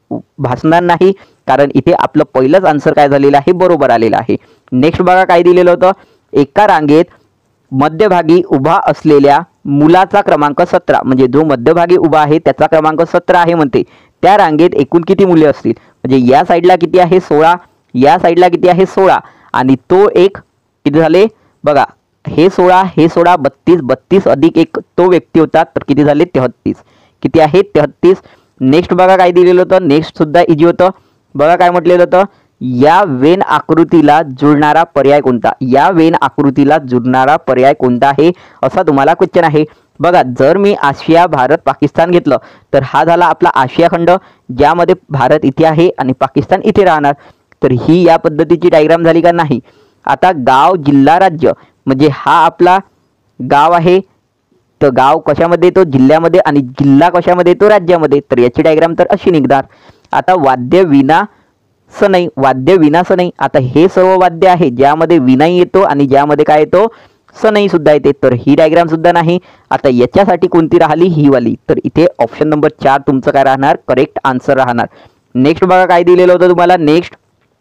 भासणार नाही, कारण इथे आपलं पहिलंच आन्सर काय झालेलं आहे? बरोबर आलेलं आहे. नेक्स्ट बघा काय दिलेलं होतं. एका रांगेत मध्यभागी उभा असलेल्या मुलाचा क्रमांक 17, म्हणजे जो मध्यभागी उभा आहे त्याचा क्रमांक 17 आहे म्हणते. त्या रांगेत एकूण किती मुले असतील? म्हणजे या साईडला किती आहे? 16. या साईडला किती आहे? 16. आणि तो एक किती झाले? बघा हे 16, हे 16, 32, 32 अधिक एक तो व्यक्ती होता, तर किती झाले? 33. किती आहे? 33. नेक्स्ट बघा काय दिलेलं होतं. नेक्स्ट सुद्धा इजी होतं. बघा काय म्हटलेलं होतं. या वेन आकृतीला जुळणारा पर्याय कोणता? या वेन आकृतीला जुळणारा पर्याय कोणता आहे असा तुम्हाला क्वेश्चन आहे. बघा जर मी आशिया, भारत, पाकिस्तान घेतलं तर हा झाला आपला आशिया खंड, ज्यामध्ये भारत इथे आहे आणि पाकिस्तान इथे राहणार. तर ही या पद्धतीची डायग्राम झाली का? नाही. आता गाव, जिल्हा, राज्य, म्हणजे हा आपला गाव आहे, तर गाव कशामध्ये येतो? जिल्ह्यामध्ये, आणि जिल्हा कशामध्ये येतो? राज्यामध्ये. तर याची डायग्राम तर अशी निघणार. आता वाद्य विना सनई, वाद्य विना सनई. आता हे सर्व वाद्य आहे ज्यामध्ये विनाही येतो आणि ज्यामध्ये काय येतो? सनई सुद्धा येते. तर ही डायग्राम सुद्धा नाही. आता याच्यासाठी कोणती राहिली? ही वाली. तर इथे ऑप्शन नंबर 4 तुमचं काय राहणार? करेक्ट आन्सर राहणार. नेक्स्ट बघा काय दिलेलं होतं तुम्हाला. नेक्स्ट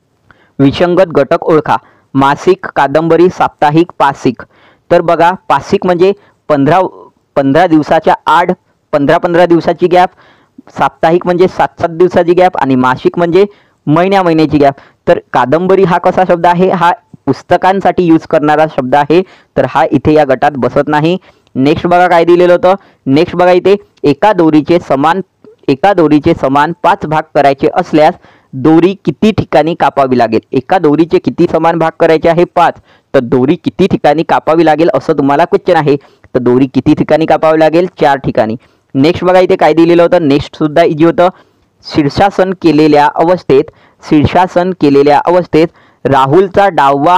विसंगत घटक ओळखा. मासिक, कादंबरी, साप्ताहिक, पासिक. तर बघा पासिक म्हणजे 15 दिवसाच्या आड, 15 दिवसाची गॅप. साप्ताहिक म्हणजे 7 दिवसाची गॅप. आणि मासिक म्हणजे महिन्याची गॅप. तर कादंबरी हा कसा शब्द आहे? हा पुस्तकांसाठी यूज करणारा शब्द आहे, तर हा इथे या गटात बसत नाही. नेक्स्ट बघा काय दिलेलं होतं. नेक्स्ट बघा इथे एका दोरीचे समान 5 भाग करायचे असल्यास दोरी किती ठिकाणी कापावी लागेल? एका दोरीचे किती समान भाग करायचे आहे? 5. तर दोरी किती ठिकाणी कापावी लागेल असं तुम्हाला क्वेश्चन आहे. तर दोरी किती ठिकाणी कापावी लागेल? 4 ठिकाणी. नेक्स्ट बघा इथे काय दिलेलं होतं. नेक्स्ट सुद्धा इजी होतं. शीर्षासन केलेल्या अवस्थेत राहुलचा डावा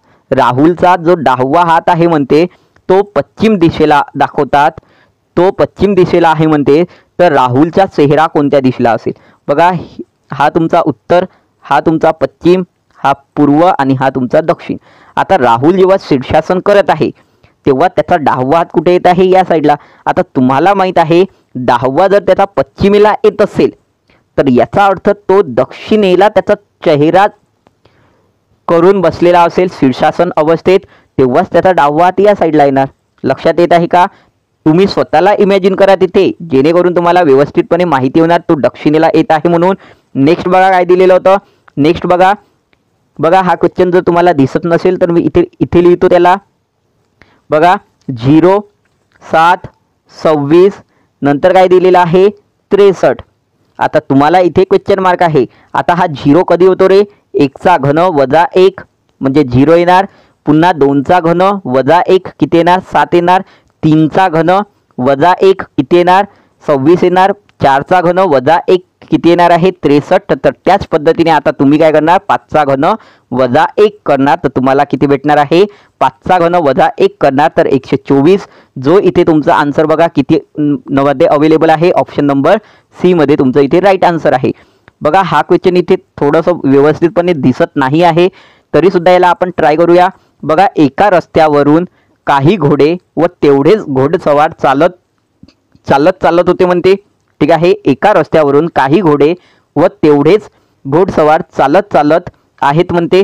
हात आहे म्हणते तो पश्चिम दिशेला दाखवतात. तो पश्चिम दिशेला आहे म्हणते, तर राहुलचा चेहरा कोणत्या दिशेला असेल? बघा हा तुमचा उत्तर, हा तुमचा पश्चिम, हा पूर्व आणि हा तुमचा दक्षिण. आता राहुल जेव्हा शीर्षासन करत आहे तेव्हा त्याचा डावा हात कुठे येत आहे? या साईडला. आता तुम्हाला माहित आहे डावा जर त्याचा पश्चिमेला येत असेल तर याचा अर्थ तो दक्षिणेला त्याचा चेहरा करून बसलेला असेल शीर्षासन अवस्थेत, तेव्हाच त्याचा डावा हात या साईडला येणार. लक्षात येत आहे का? तुम्ही स्वतःला इमॅजिन करा तिथे, जेणेकरून तुम्हाला व्यवस्थितपणे माहिती होणार तो दक्षिणेला येत आहे म्हणून. नेक्स्ट बघा काय दिलेलं होतं. नेक्स्ट बघा हा क्वेश्चन जर तुम्हाला दिसत नसेल तर मी इथे लिहितो त्याला. बघा 0, 7, 26, नंतर काय दिलेलं आहे? 63. आता तुम्हाला इथे क्वेश्चन मार्क आहे. आता हा 0 कधी होतो रे? 1 चा घन वजा 1 म्हणजे 0 येणार. पुन्हा 2 चा घन वजा 1 किती येणार? 7 येणार. 3 चा घन वजा 1 किती येणार? 26 येणार. 4 चा घन वजा 1 किती येणार आहे? 63. तर त्याच पद्धतीने आता तुम्ही काय करणार? 5 चा घन वजा 1 करणार, तर तुम्हाला किती भेटणार आहे? 5 चा घन वजा 1 करणार, तर 124. जो इथे तुमचा आन्सर बघा किती मध्ये अवेलेबल आहे? ऑप्शन नंबर सी मध्ये तुमचं इथे राईट आन्सर आहे. बघा हा क्वेश्चन इथे थोडंसं व्यवस्थितपणे दिसत नाही आहे, तरी सुद्धा याला आपण ट्राय करूया. बघा एका रस्त्यावरून काही घोडे व तेवढेच घोडसवार चालत होते म्हणते. ठीक आहे, एका रस्त्यावरून काही घोडे व तेवढेच घोडसवार चालत आहेत म्हणते.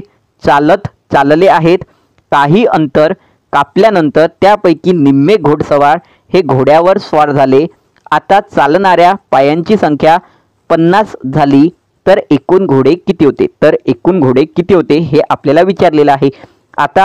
चालले आहेत. काही अंतर कापल्यानंतर त्यापैकी निम्मे घोडसवार हे घोड्यावर स्वार झाले. आता चालणाऱ्या पायांची संख्या 50 झाली तर एकूण घोडे किती होते? तर एकूण घोडे किती होते हे आपल्याला विचारलेलं आहे. आता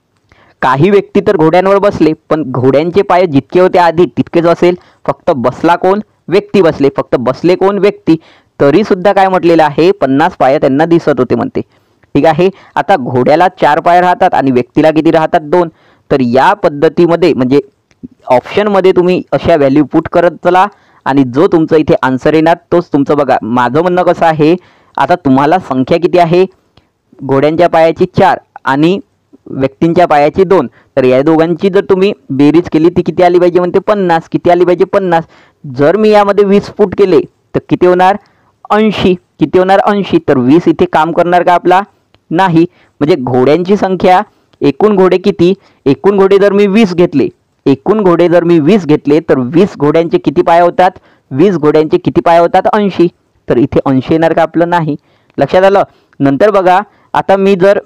काही व्यक्ती तर घोड्यांवर बसले, पण घोड्यांचे पाय जितके होते आधी तितकेच असेल. फक्त बसला कोण? व्यक्ती बसले. फक्त बसले कोण? व्यक्ती. तरी सुद्धा काय म्हटलेलं आहे, 50 पाय त्यांना दिसत होते म्हणते. ठीक आहे, आता घोड्याला 4 पाय राहतात आणि व्यक्तीला किती राहतात? 2. तर या पद्धतीमध्ये म्हणजे ऑप्शनमध्ये तुम्ही अशा व्हॅल्यू पुट करत चला आणि जो तुमचं इथे आन्सर येणार तोच तुमचं. बघा माझं म्हणणं कसं आहे, आता तुम्हाला संख्या किती आहे? घोड्यांच्या पायाची 4 आणि व्यक्तींच्या पायाची 2. तर या दोघांची जर तुम्ही बेरीज केली ती किती आली पाहिजे म्हणते? 50. किती आली पाहिजे? 50. जर मी यामध्ये 20 पुट केले तर किती होणार? 80. किती होणार? 80. तर 20 इथे काम करणार का आपला? नाही. म्हणजे घोड्यांची संख्या, एकूण घोडे किती? एकूण घोडे जर मी 20 घेतले, एकूण घोडे जर मी 20 घेतले तर 20 घोड्यांचे किती पाय होतात? 20 घोड्यांचे किती पाय होतात? 80. तर इथे 80 येणार का आपलं? नाही. लक्षात आलं. नंतर बघा आता मी जर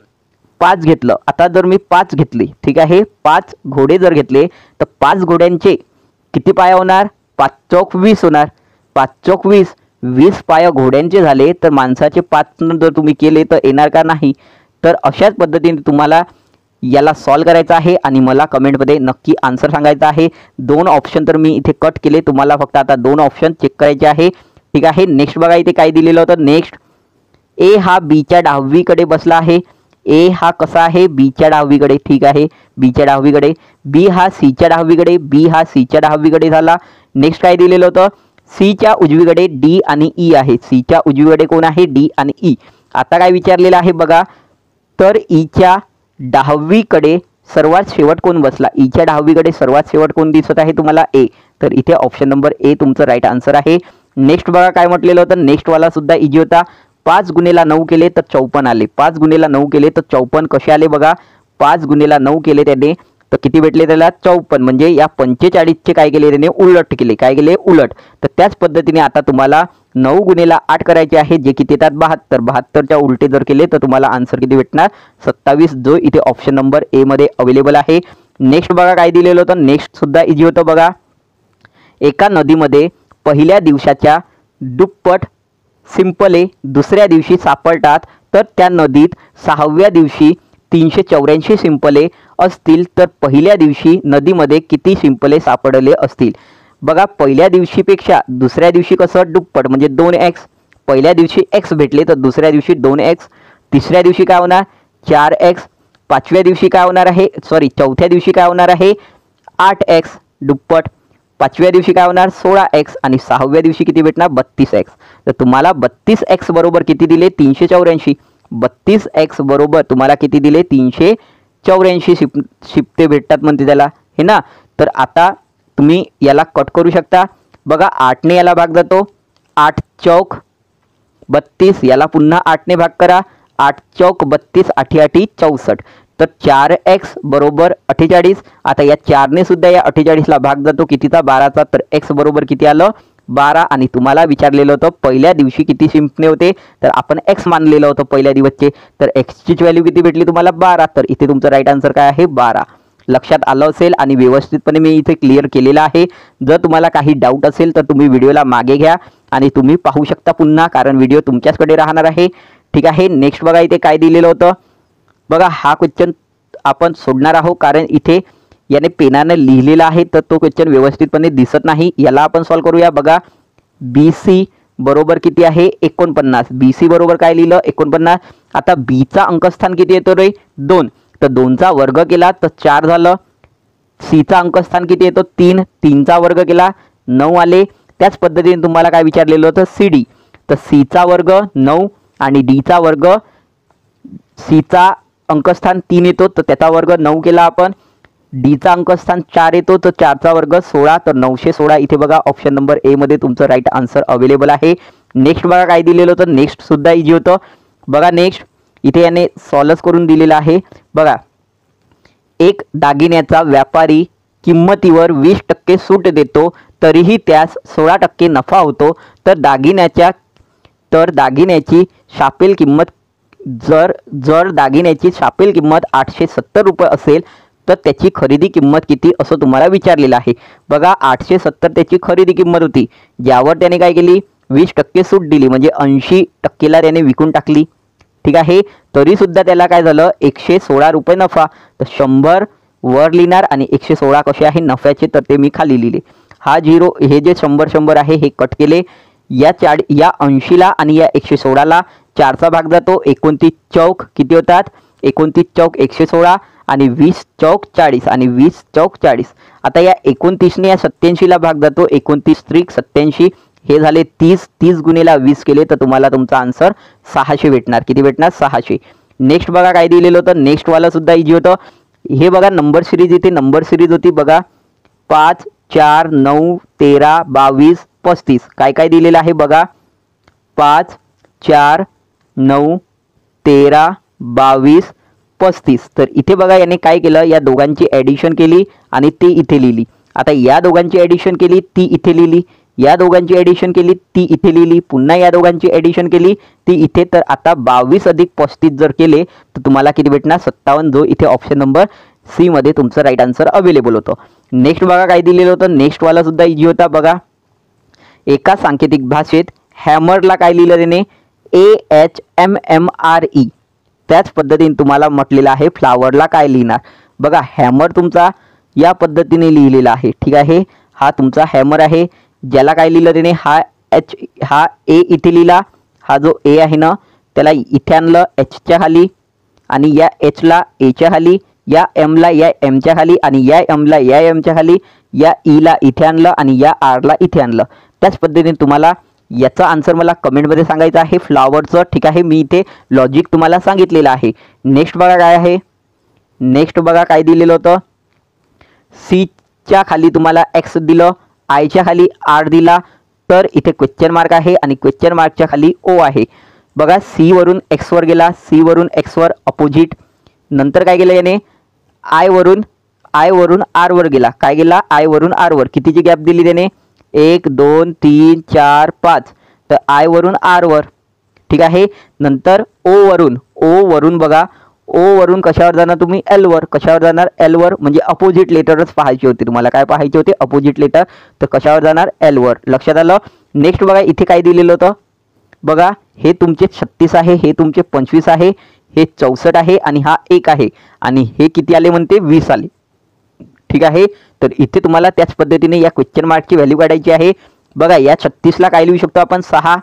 5 घेतलं, आता जर मी 5 घेतले, ठीक आहे, 5 घोडे जर घेतले तर 5 घोड्यांचे किती पाय होणार? 5 चौक 20 होणार. 5 चौक 20. 20 पाय घोड्यांचे झाले तर माणसाचे 5 जर तुम्ही केले तर येणार का? नाही. तर अशाच पद्धतीने तुम्हाला याला सॉल्व करायचं आहे आणि मला कमेंटमध्ये नक्की आन्सर सांगायचा आहे. 2 ऑप्शन तर मी इथे कट केले, तुम्हाला फक्त आता 2 ऑप्शन चेक करायचे आहे. ठीक आहे, नेक्स्ट बघा इथे काय दिलेलं होतं. नेक्स्ट ए हा बीच्या डावीकडे बसला आहे. ए हा कसा आहे? बीच्या डावीकडे. ठीक आहे, बीच्या डावीकडे. बी हा सीच्या डावीकडे. बी हा सीच्या डावीकडे झाला. नेक्स्ट काय दिलेलं होतं? सीच्या उजवीकडे डी आणि ई आहे. सीच्या उजवीकडे कोण आहे? डी आणि ई. आता काय विचारलेलं आहे बघा, तर ईच्या डावीकडे सर्वात शेवट कोण बसला? ईच्या डावीकडे सर्वात शेवट कोण दिसत आहे तुम्हाला? ए. तर इथे ऑप्शन नंबर ए तुमचं राईट आन्सर आहे. नेक्स्ट बघा काय म्हटलेलं होतं. नेक्स्टवाला सुद्धा इजी होता. 5 गुणेला 9 केले तर 54 आले. 5 गुणेला 9 केले तर 54 कसे आले बघा. 5 गुणेला 9 केले त्याने तर किती भेटले त्याला? 54. म्हणजे या 45चे काय केले त्याने? उलट केले. काय केले? उलट. तर त्याच पद्धतीने आता तुम्हाला 9 गुणेला 8 करायचे आहे, जे किती येतात? 72. 72च्या उलटे जर केले तर तुम्हाला आन्सर किती भेटणार? 27, जो इथे ऑप्शन नंबर ए मध्ये अवेलेबल आहे. नेक्स्ट बघा काय दिलेलं होतं. नेक्स्ट सुद्धा इजी होतं बघा. एका नदीमध्ये पहिल्या दिवसाच्या दुप्पट शिंपले दुसऱ्या दिवशी सापडतात, तर त्या नदीत 6व्या दिवशी 384 शिंपले असतील तर पहिल्या दिवशी नदीमध्ये किती शिंपले सापडले असतील? बघा पहिल्या दिवशीपेक्षा दुसऱ्या दिवशी कसं? दुप्पट म्हणजे 2x. पहिल्या दिवशी x भेटले तर दुसऱ्या दिवशी 2x. तिसऱ्या दिवशी काय होणार? 4x. पाचव्या दिवशी काय होणार आहे? चौथ्या दिवशी काय होणार आहे? 8x दुप्पट. पाचव्या दिवशी काय होणार? 16x. आणि 6व्या दिवशी किती भेटणार? 32x. तर तुम्हाला 32x बरोबर किती दिले? 384. 32x बरोबर तुम्हाला किती दिले? 384 शिफ्टे भेटतात म्हणते त्याला, हे ना. तर आता तुम्ही याला कट करू शकता. बघा 8ने याला भाग जातो. 8 चौक 32. याला पुन्हा 8ने भाग करा. 8 चौक 32. 8 8 64. तर 4x बरोबर 48. आता या 4ने सुद्धा या 48ला भाग जातो कितीचा? 12चा. तर x बरोबर किती आलं? 12. आणि तुम्हाला विचारलेलं होतं पहिल्या दिवशी किती शिंपणे होते, तर आपण x मानलेलं होतं पहिल्या दिवसचे. तर x ची व्हॅल्यू किती भेटली तुम्हाला? 12. तर इथे तुमचं राईट आन्सर काय आहे? 12. लक्षात आलं असेल आणि व्यवस्थितपणे मी इथे क्लिअर केलेलं आहे. जर तुम्हाला काही डाऊट असेल तर तुम्ही व्हिडिओला मागे घ्या आणि तुम्ही पाहू शकता पुन्हा, कारण व्हिडिओ तुमच्याचकडे राहणार आहे. ठीक आहे, नेक्स्ट बघा इथे काय दिलेलं होतं. बघा हा क्वेश्चन आपण सोडणार आहोत, कारण इथे याने पेनाने लिहिलेला आहे तर तो क्वेश्चन व्यवस्थितपणे दिसत नाही. याला आपण सॉल्व करूया. बघा BC बरोबर किती आहे? 49. BC बरोबर काय लिहिलं? 49. आता बीचा अंकस्थान किती येतो रे? 2. तर 2चा वर्ग केला तर 4 झालं. सीचा अंकस्थान किती येतो? 3. 3चा वर्ग केला 9 आले. त्याच पद्धतीने तुम्हाला काय विचारलेलं होतं? CD. तर सीचा वर्ग 9 आणि डीचा वर्ग, सीचा अंकस्थान 3 येतो तर त्याचा वर्ग 9 केला आपण. डीचा अंकस्थान 4 येतो तर 4चा वर्ग 16. तर 916 इथे बघा ऑप्शन नंबर ए मध्ये तुमचं राईट आन्सर अवेलेबल आहे. नेक्स्ट बघा काय दिलेलं होतं. नेक्स्ट सुद्धा इजी होतं. बघा नेक्स्ट इथे याने सॉल्व करून दिलेलं आहे. बघा एक दागिन्याचा व्यापारी किंमतीवर 20% सूट देतो तरीही त्यास 16% नफा होतो, तर दागिन्याची शापेल किंमत जर दागिन्याची शापेल किंमत 870 रुपये असेल तर त्याची खरेदी किंमत किती असं तुम्हाला विचारलेलं आहे। बघा 870 त्याची खरेदी किंमत होती, ज्यावर त्याने काय केली 20% सूट दिली, म्हणजे 80%ला त्याने विकून टाकली। ठीक आहे, तरी सुद्धा त्याला काय झालं 116 रुपये नफा। तर 100 वर लिहिणार आणि 116 कसे आहे नफ्याचे, तर ते मी खाली लिहिले। हा 0 हे जे 100 आहे हे कट केले, या 80ला आणि या 116ला 4चा भाग जातो, 29 चौक किती होतात 29 चौक 116 आणि 20 चौक 40 आणि 20 चौक 40। आता या 29ने या 87ला भाग जातो, 29 त्रिक 87, हे झाले 30 गुणिले 20 केले तर तुम्हाला तुमचा आन्सर 600 भेटणार। किती भेटणार 600। नेक्स्ट बघा काय दिलेलं होतं, नेक्स्ट वाला सुद्धा इजी होतं। हे बघा नंबर सिरीज, इथे नंबर सिरीज होती बघा 5 4 9 13 22 35। काय काय दिलेलं आहे बघा 5 4 9 13 22 35। तर इथे बघा याने काय केलं, या दोघांची ॲडिशन केली आणि ती इथे लिहिली। आता या दोघांची ॲडिशन केली ती इथे लिहिली, या दोघांची ॲडिशन केली ती इथे लिहिली, पुन्हा या दोघांची ॲडिशन केली ती इथे। तर आता 22 अधिक 35 जर केले तर तुम्हाला किती भेटणार 57, जो इथे ऑप्शन नंबर सी मध्ये तुमचं राईट आन्सर अवेलेबल होतं। नेक्स्ट बघा काय दिलेलं होतं, नेक्स्ट वाला सुद्धा इजी होता बघा। एका सांकेतिक भाषेत हॅमरला काय लिहिलं त्याने AHMMRE, त्याच पद्धतीने तुम्हाला म्हटलेलं आहे फ्लावरला काय लिहिणार। बघा हॅमर तुमचा या पद्धतीने लिहिलेला आहे। ठीक आहे, हा तुमचा हॅमर आहे, ज्याला काय लिहिलं त्याने हा ए इथे लिहिला, हा जो ए आहे ना त्याला इथे आणलं एचच्या खाली आणि या एचला एच्या खाली, या एमला या एमच्या खाली आणि या एमला या एमच्या खाली, या ईला इथे आणलं आणि या आरला इथे आणलं। त्याच पद्धतीने तुम्हाला याचा आन्सर मला कमेंटमध्ये सांगायचं आहे फ्लावरचं। ठीक आहे, मी इथे लॉजिक तुम्हाला सांगितलेलं आहे। नेक्स्ट बघा काय आहे, नेक्स्ट बघा काय दिलेलं होतं, सीच्या खाली तुम्हाला एक्स दिलं, आयच्या खाली आर दिला, तर इथे क्वेश्चन मार्क आहे आणि क्वेश्चन मार्कच्या खाली ओ आहे। बघा सी वरून एक्स वर गेला, सी वरून एक्स वर अपोजिट, नंतर काय केलं याने आय वरून आर वर गेला, काय गेला आय वरून आर वर, कितीची गॅप दिली त्याने 1 2 3 4 5, तर आय वरून आर वर। ठीक आहे, नंतर ओ वरून बघा ओ वरून कशावर जाणार तुम्ही एल वर, कशावर जाणार एल वर, म्हणजे अपोजिट लेटरच पाहायची होती तुम्हाला, काय पाहायचे होते अपोजिट लेटर, तर कशावर जाणार एल वर। लक्षात आलं। नेक्स्ट बघा इथे काय दिलेलं होतं बघा, हे तुमचे 36 आहे, हे तुमचे 25 आहे, हे 64 आहे आणि हा 1 आहे आणि हे किती आले म्हणते 20 आले। ठीक आहे, तर इथे तुम्हाला त्याच पद्धतीने या क्वेश्चन मार्कची व्हॅल्यू काढायची आहे। बघा या 36ला काय लिहू शकतो आपण 6,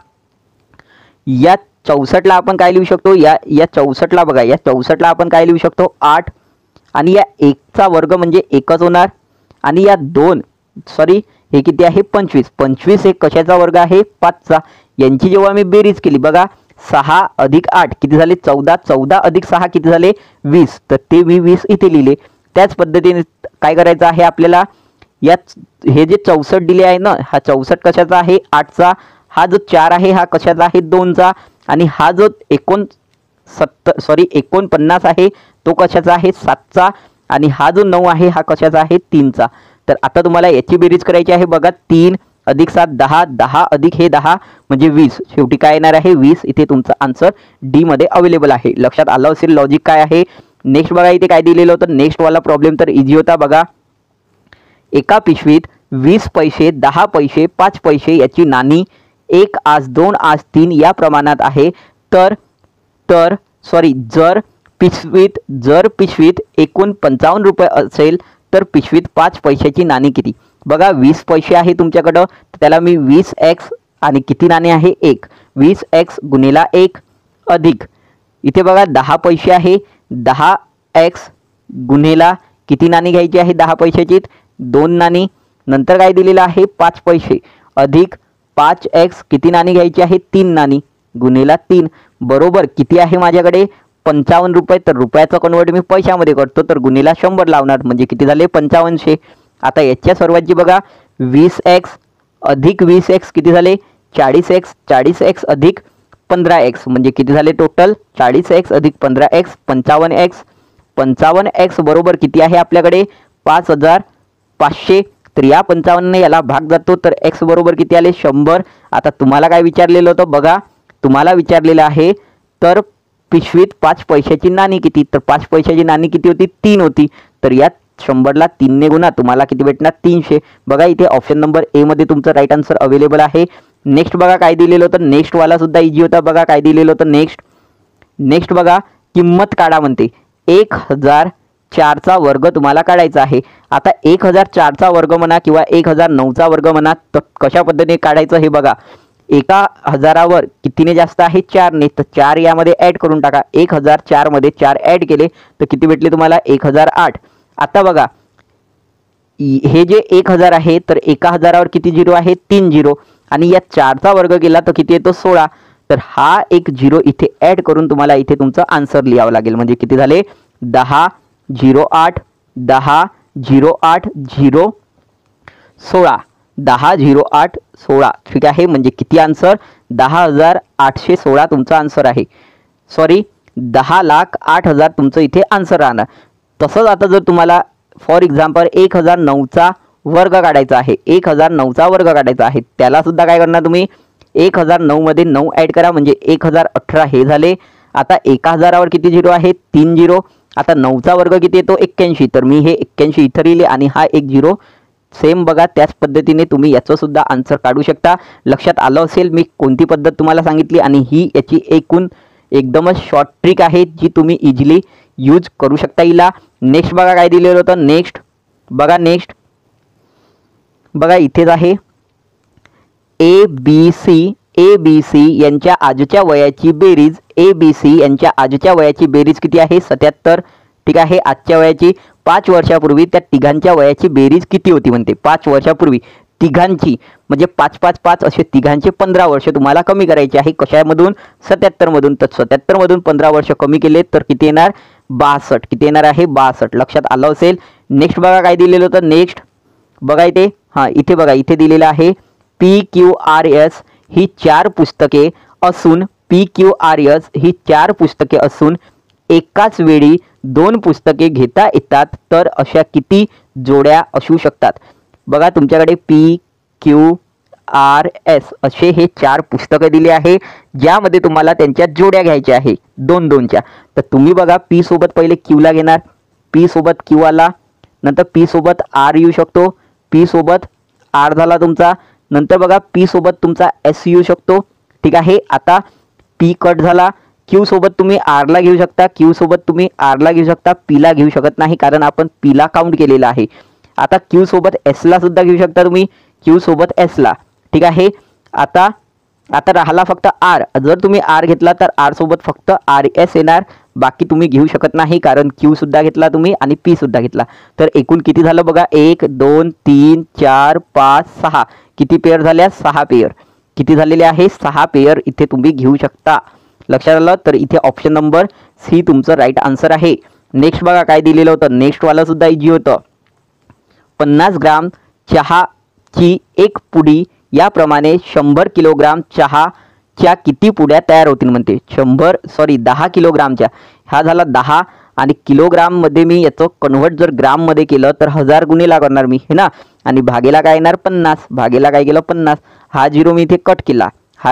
या 64ला आपण काय लिहू शकतो, या 64ला बघा या 64ला आपण काय लिहू शकतो 8 आणि या 1चा वर्ग म्हणजे 1च होणार आणि या 2 सॉरी हे किती आहे 25, 25 हे कशाचा वर्ग आहे 5चा। यांची जेव्हा मी बेरीज केली बघा 6 अधिक 8 किती झाले 14, 14 अधिक 6 किती झाले 20, तर ते मी 20 इथे लिहिले। त्याच पद्धतीने काय करायचं आहे आपल्याला, या हे जे 64 दिले आहे ना, हा 64 कशाचा आहे 8चा, हा जो 4 आहे हा कशाचा आहे 2चा आणि हा जो 49 आहे तो कशाचा आहे 7चा आणि हा जो 9 आहे हा कशाचा आहे 3चा। तर आता तुम्हाला याची बेरीज करायची आहे बघा 3 अधिक 7 10, 10 अधिक हे 10 म्हणजे 20, शेवटी काय येणार आहे 20। इथे तुमचा आन्सर डी मध्ये अवेलेबल आहे। लक्षात आलं असेल लॉजिक काय आहे। नेक्स्ट बघा इथे काय दिलेलं होतं, नेक्स्ट वाला प्रॉब्लेम तर इझी होता बघा। एका पिशवीत 20 पैसे 10 पैसे 5 पैसे याची नाणी 1 आस 2 आस 3 या प्रमाणात आहे, जर पिशवीत एकूण 55 रुपये असेल तर पिशवीत 5 पैशाची नाणी किती। बघा 20 पैसे आहे तुमच्याकडं, त्याला मी 20x आणि किती नाणी आहे 1, 20x गुणिला 1 अधिक इथे बघा 10 पैसे आहे, 10x गुणिला किती नाणी घ्यायची आहे 10 पैशाची 2 नाणी, नंतर काय दिलेलं आहे 5 पैसे अधिक 5x किती नाणी घ्यायची आहे 3 नाणी गुणिला 3, बरोबर किती आहे माझ्याकडे 55 रुपये। तर रुपयाचं कन्वर्ट मी पैशामध्ये करतो, तर गुणिला 100 लावणार म्हणजे किती झाले 5500। आता याच्या सर्वांची बघा 20x अधिक 20x किती झाले 40x, 40x अधिक 15x म्हणजे किती झाले टोटल 40x अधिक 15x 55x, 55x बरोबर किती आहे आपल्याकडे 5500. तर या 55 याला भाग जातो तर x बरोबर किती आले 100. आता तुम्हाला काय विचारलेलं होतं बघा, तुम्हाला विचारलेलं आहे तर पिशवीत 5 पैशाची नाणी किती, तर 5 पैशाची नाणी किती होती 3 होती. तर यात 100ला 3 ने गुणा तुम्हाला किती भेटणार 300. बघा इथे ऑप्शन नंबर ए मध्ये तुमचं राईट आन्सर अवेलेबल आहे. नेक्स्ट बघा काय दिलेलं होतं, नेक्स्ट वाला सुद्धा इझी होता. बघा काय दिलेलं होतं नेक्स्ट बघा किंमत काढा म्हणते 1004चा वर्ग तुम्हाला काढायचा आहे. आता 1004चा वर्ग म्हणा किंवा 1009चा वर्ग म्हणा, तर कशा पद्धतीने काढायचं हे बघा. 1000वर कितीने जास्त आहे 4ने, तर 4 यामध्ये ॲड करून टाका. 1004 मध्ये 4 ॲड केले तर किती भेटले तुम्हाला 1008. आता बघा हे जे 1000 आहे तर 1000वर किती झिरो आहे 3 झिरो, आणि या 4चा वर्ग केला तर किती येतो 16. तर हा एक झिरो इथे ॲड करून तुम्हाला इथे तुमचं आन्सर लिहावं लागेल. म्हणजे किती झाले 1008 1008 0 16 1008 16. ठीक आहे, म्हणजे किती आन्सर 10,816 तुमचा आन्सर आहे. सॉरी 10,08,000 तुमचं इथे आन्सर राहणार. तसंच आता जर तुम्हाला फॉर एक्झाम्पल 1009चा वर्ग काढायचा आहे, 1009चा वर्ग काढायचा आहे, त्याला सुद्धा काय करणार तुम्ही 1009 मध्ये 9 ॲड करा म्हणजे 1018 हे झाले. आता 1000वर किती झिरो आहे 3 झिरो. आता 9चा वर्ग किती येतो 81, तर मी हे 81 इथं लिहिले आणि हा एक झिरो. सेम बघा त्याच पद्धतीने तुम्ही याचं सुद्धा आन्सर काढू शकता. लक्षात आलं असेल मी कोणती पद्धत तुम्हाला सांगितली, आणि ही याची एकूण एकदमच शॉर्ट ट्रिक आहे जी तुम्ही इझिली यूज करू शकता हिला. नेक्स्ट बघा काय दिलेलं होतं, नेक्स्ट बघा इथेच आहे ए बी सी यांच्या आजच्या वयाची बेरीज, ABC यांच्या आजच्या वयाची बेरीज किती आहे 77. ठीक आहे, आजच्या वयाची 5 वर्षापूर्वी त्या तिघांच्या वयाची बेरीज किती होती म्हणते 5 वर्षापूर्वी तिघांची, म्हणजे 5 असे तिघांचे 15 वर्ष तुम्हाला कमी करायचे आहे. कशामधून 77 मधून. तर 77 मधून 15 वर्ष कमी केले तर किती येणार 62. किती येणार आहे 62. लक्षात आलं असेल. नेक्स्ट बघा काय दिलेलं होतं, नेक्स्ट बघा इथे, इथे बघा इथे दिलेलं आहे PQRS ही 4 पुस्तके असून PQRS ही 4 पुस्तके असून एकाच वेळी 2 पुस्तके घेता येतात तर अशा किती जोड्या असू शकतात. बघा तुमच्याकडे PQRS असे हे 4 पुस्तकं दिले आहे ज्यामध्ये तुम्हाला त्यांच्या जोड्या घ्यायच्या आहे 2-2च्या. तर तुम्ही बघा P सोबत पहिले Q ला घेणार, P सोबत Q आला, नंतर P सोबत R येऊ शकतो, P सोबत R झाला तुमचा, नंतर बघा P सोबत तुमचा S येऊ शकतो. ठीक आहे, आता P कट झाला, Q सोबत तुम्ही R ला घेऊ शकता, Q सोबत तुम्ही R ला घेऊ शकता, P ला घेऊ शकत नाही कारण आपण P ला काउंट केलेला आहे. आता Q सोबत S ला सुद्धा घेऊ शकता तुम्ही, Q सोबत S ला. ठीक आहे, आता राहिला फक्त R. जर तुम्ही R घेतला तर R सोबत फक्त RS येणार, बाकी तुम्ही घेऊ शकत नाही कारण Q सुद्धा घेतला तुम्ही आणि P सुद्धा घेतला. तर एकूण किती झालं बघा 1 2 3 4 5 6 किती पेअर झाल्या 6 पेअर. किती झालेले आहे 6 पेअर इथे तुम्ही घेऊ शकता. लक्षात आलं. तर इथे ऑप्शन नंबर सी तुमचं राईट आन्सर आहे. नेक्स्ट बघा काय दिलेलं होतं, नेक्स्ट वाला सुद्धा इझी होतं. 50 ग्राम चहाची एक पुडी याप्रमाणे 100 किलोग्राम चहाच्या किती पुड्या तयार होतील म्हणते 10 किलोग्रामच्या. हा झाला 10 आणि किलोग्राममध्ये मी याचं कन्व्हर्ट जर ग्राममध्ये केलं तर 1000 गुणिला करणार मी है ना, आणि भागेला काय येणार 50. भागेला काय केलं 50. हा झिरो मी इथे कट केला,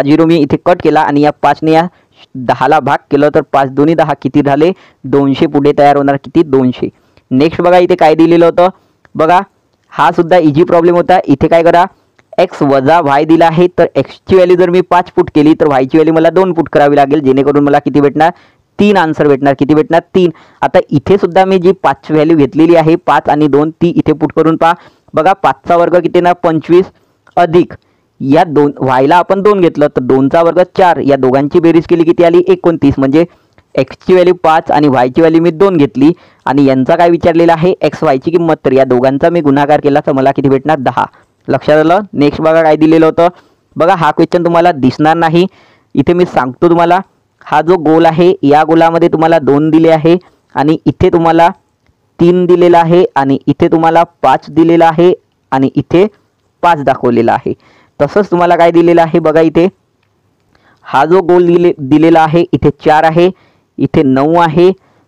आणि या 5 ने या 10ला भाग केलं तर 5 2 10 किती झाले 200 पुढे तयार होणार, किती 200. नेक्स्ट बघा इथे काय दिलेलं होतं बघा, हा सुद्धा इझी प्रॉब्लेम होता. इथे काय करा x वजा y दिला आहे तर x ची व्हॅल्यू जर मी 5 पुट केली तर y ची व्हॅल्यू मला 2 पुट करावी लागेल जेणेकरून मला किती भेटणार 3 आन्सर भेटणार. किती भेटणार 3. आता इथे सुद्धा मी जी 5 व्हॅल्यू घेतलेली आहे 5 आणि 2 ती इथे पुट करून पहा. बघा 5चा वर्ग किती ना 25 अधिक या 2 वायला आपण 2 घेतलं तर 2चा वर्ग 4, या दोघांची बेरीज केली किती आली 29. म्हणजे x ची व्हॅल्यू 5 आणि y ची व्हॅल्यू मी 2 घेतली आणि यांचा काय विचारलेला आहे x y ची किंमत, तर या दोघांचा मी गुणाकार केला तर मला किती भेटणार 10. लक्षात आलं. नेक्स्ट बघा काय दिलेलं होतं बघा, हा क्वेश्चन तुम्हाला दिसणार नाही, इथे मी सांगतो तुम्हाला. हा जो गोल आहे या गोलामध्ये तुम्हाला 2 दिले आहे आणि इथे तुम्हाला 3 दिलेला आहे आणि इथे तुम्हाला 5 दिलेला आहे आणि इथे 5 दाखवलेला आहे. तसंच तुम्हाला काय दिलेलं आहे बघा, इथे हा जो गोल दिलेला आहे इथे 4 आहे, इथे 9 आहे,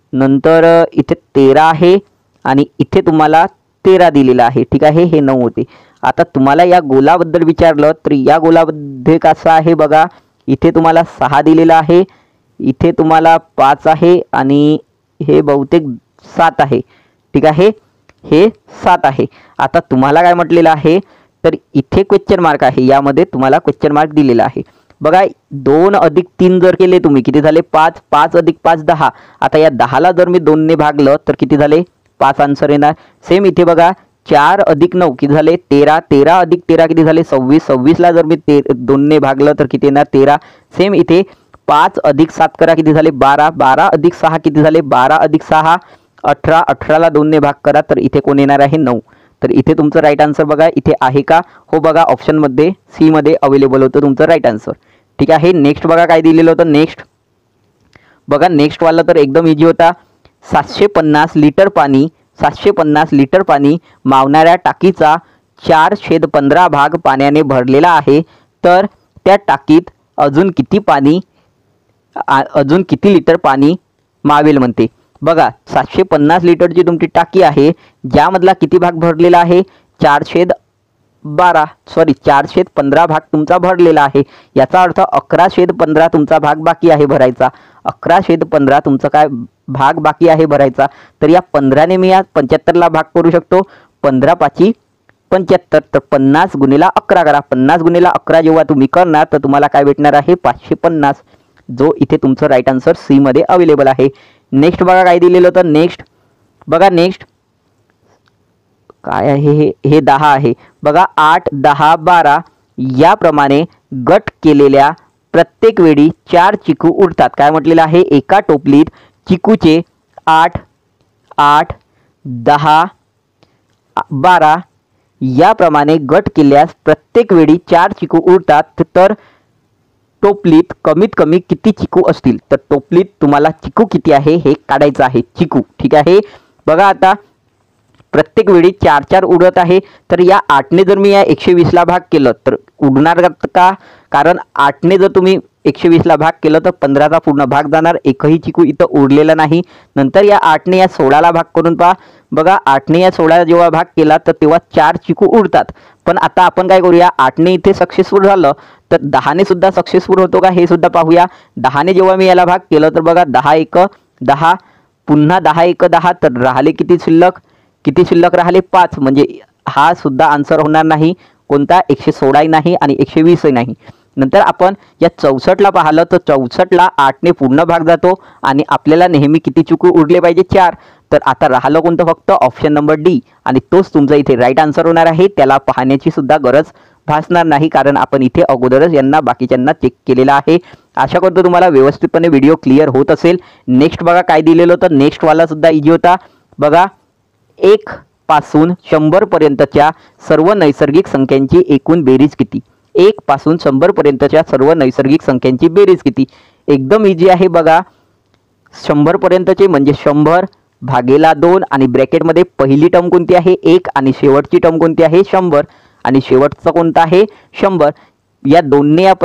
नंतर इथे 13 आहे आणि इथे तुम्हाला 13 दिलेला आहे, ठीक आहे, हे 9 होते. आता तुम्हाला या गोलाबद्दल विचारलं तर या गोलामध्ये कसं आहे बघा, इथे तुम्हाला 6 दिलेला आहे, इथे तुम्हाला 5 आहे आणि हे बहुतेक 7 आहे, ठीक आहे, हे 7 आहे. आता तुम्हाला काय म्हटलेलं आहे तर इथे क्वेश्चन मार्क आहे, यामध्ये तुम्हाला क्वेश्चन मार्क दिलेला आहे बघा. 2 अधिक 3 जर केले तुम्ही किती झाले 5, 5 अधिक 5 10. आता या 10ला जर मी 2 ने भागलं तर किती झाले 5 आन्सर येणार. सेम इथे बघा 4 अधिक 9 किती झाले 13, 13 अधिक 13 किती झाले 26, 26ला जर मी 2 ने भागलं तर किती येणार 13. सेम इथे 5 अधिक 7 करा किती झाले 12, 12 अधिक 6 किती झाले 12 अधिक 6 18, 18ला 2 ने भाग करा तर इथे कोण येणार आहे 9. तर इथे तुमचं राईट आन्सर बघा इथे आहे का, हो बघा ऑप्शनमध्ये सी मध्ये अवेलेबल होतं तुमचं राईट आन्सर, ठीक आहे. नेक्स्ट बघा काय दिलेलं होतं, नेक्स्ट बघा, नेक्स्ट वाला तर एकदम इझी होता. 750 लिटर पाणी 750 लिटर पाणी मावणाऱ्या टाकीचा 4/15 भाग पाण्याने भरलेला आहे, तर त्या टाकीत अजून किती लिटर पाणी मावेल म्हणते. बघा 750 लिटरची तुमची टाकी आहे, ज्यामधला किती भाग भरलेला आहे 4/15 भाग तुमचा भरलेला आहे. याचा अर्थ 11/15 तुमचा भाग बाकी आहे भरायचा. 11/15 तुमचा काय भाग बाकी आहे भरायचा. तर या 15ने मी या 75ला भाग करू शकतो. 15×5 75, तर 50 गुणिला 11 करा. 50 गुणिला 11 जेव्हा तुम्ही करणार तर तुम्हाला काय भेटणार आहे 550, जो इथे तुमचं राईट आन्सर सी मध्ये अवेलेबल आहे. नेक्स्ट बघा काय दिलेलं होतं, नेक्स्ट बघा, नेक्स्ट काय आहे हे 10 आहे बघा. 8, 10, 12 याप्रमाणे गट केलेल्या प्रत्येक वेळी 4 चिकू उडतात. काय म्हटलेलं आहे, एका टोपलीत चिकूचे 8, 8, 10, 12 याप्रमाणे गट केल्यास प्रत्येक वेळी 4 चिकू उडतात, तर टोपलीत कमीत कमी किती चिकू असतील. तर टोपलीत तुम्हाला चिकू किती आहे हे काढायचं आहे, चिकू, ठीक आहे. बघा आता प्रत्येक वेळी 4-4 उडत आहे, तर या 8ने जर मी या 120ला भाग केलं तर उडणार का, कारण 8ने जर तुम्ही 120ला भाग केलं तर 15चा पूर्ण भाग जाणार, एकही चिकू इथं उडलेला नाही. नंतर या 8ने या 16ला भाग करून पहा बघा, 8ने या 16 जेव्हा भाग केला तर तेव्हा 4 चिकू उडतात. पण आता आपण काय करूया, 8ने इथे सक्सेसफुल झालं तर 10ने सुद्धा सक्सेसफुल होतो का हे सुद्धा पाहूया. 10ने जेव्हा मी याला भाग केलं तर बघा 10 1 10, पुन्हा 10 1 10, तर राहिले किती शिल्लक राहिले 5. म्हणजे हा सुद्धा आन्सर होणार नाही कोणता, 116 नाही आणि 120 नाही. नंतर आपण या 64ला पाहिलं तर 64ला 8ने पूर्ण भाग जातो आणि आपल्याला नेहमी किती चिकू उरले पाहिजे 4. तर आता राहिलं कोणतं, फक्त ऑप्शन नंबर डी, आणि तोच तुमचा इथे राईट आन्सर होणार आहे. त्याला पाहण्याची सुद्धा गरज भासणार नाही, कारण आपण इथे अगोदरच यांना बाकीच्यांना चेक केलेला आहे. आशा करतो तुम्हाला व्यवस्थितपणे व्हिडिओ क्लिअर होत असेल. नेक्स्ट बघा काय दिलेलं होतं, नेक्स्ट वाला सुद्धा इझी होता बघा. 1 पासून 100 पर्यंतच्या सर्व नैसर्गिक संख्यांची एकूण बेरीज किती. 1 पासून 100 पर्यंतच्या सर्व नैसर्गिक संख्यांची बेरीज किती. एकदम इझी आहे बघा. 100 पर्यंतचे म्हणजे 100 भागेला 2 आणि ब्रॅकेटमध्ये पहिली टर्म कोणती आहे 1 आणि शेवटची टर्म कोणती आहे 100 आणि शेवटचं कोणतं आहे 100. या 2ने या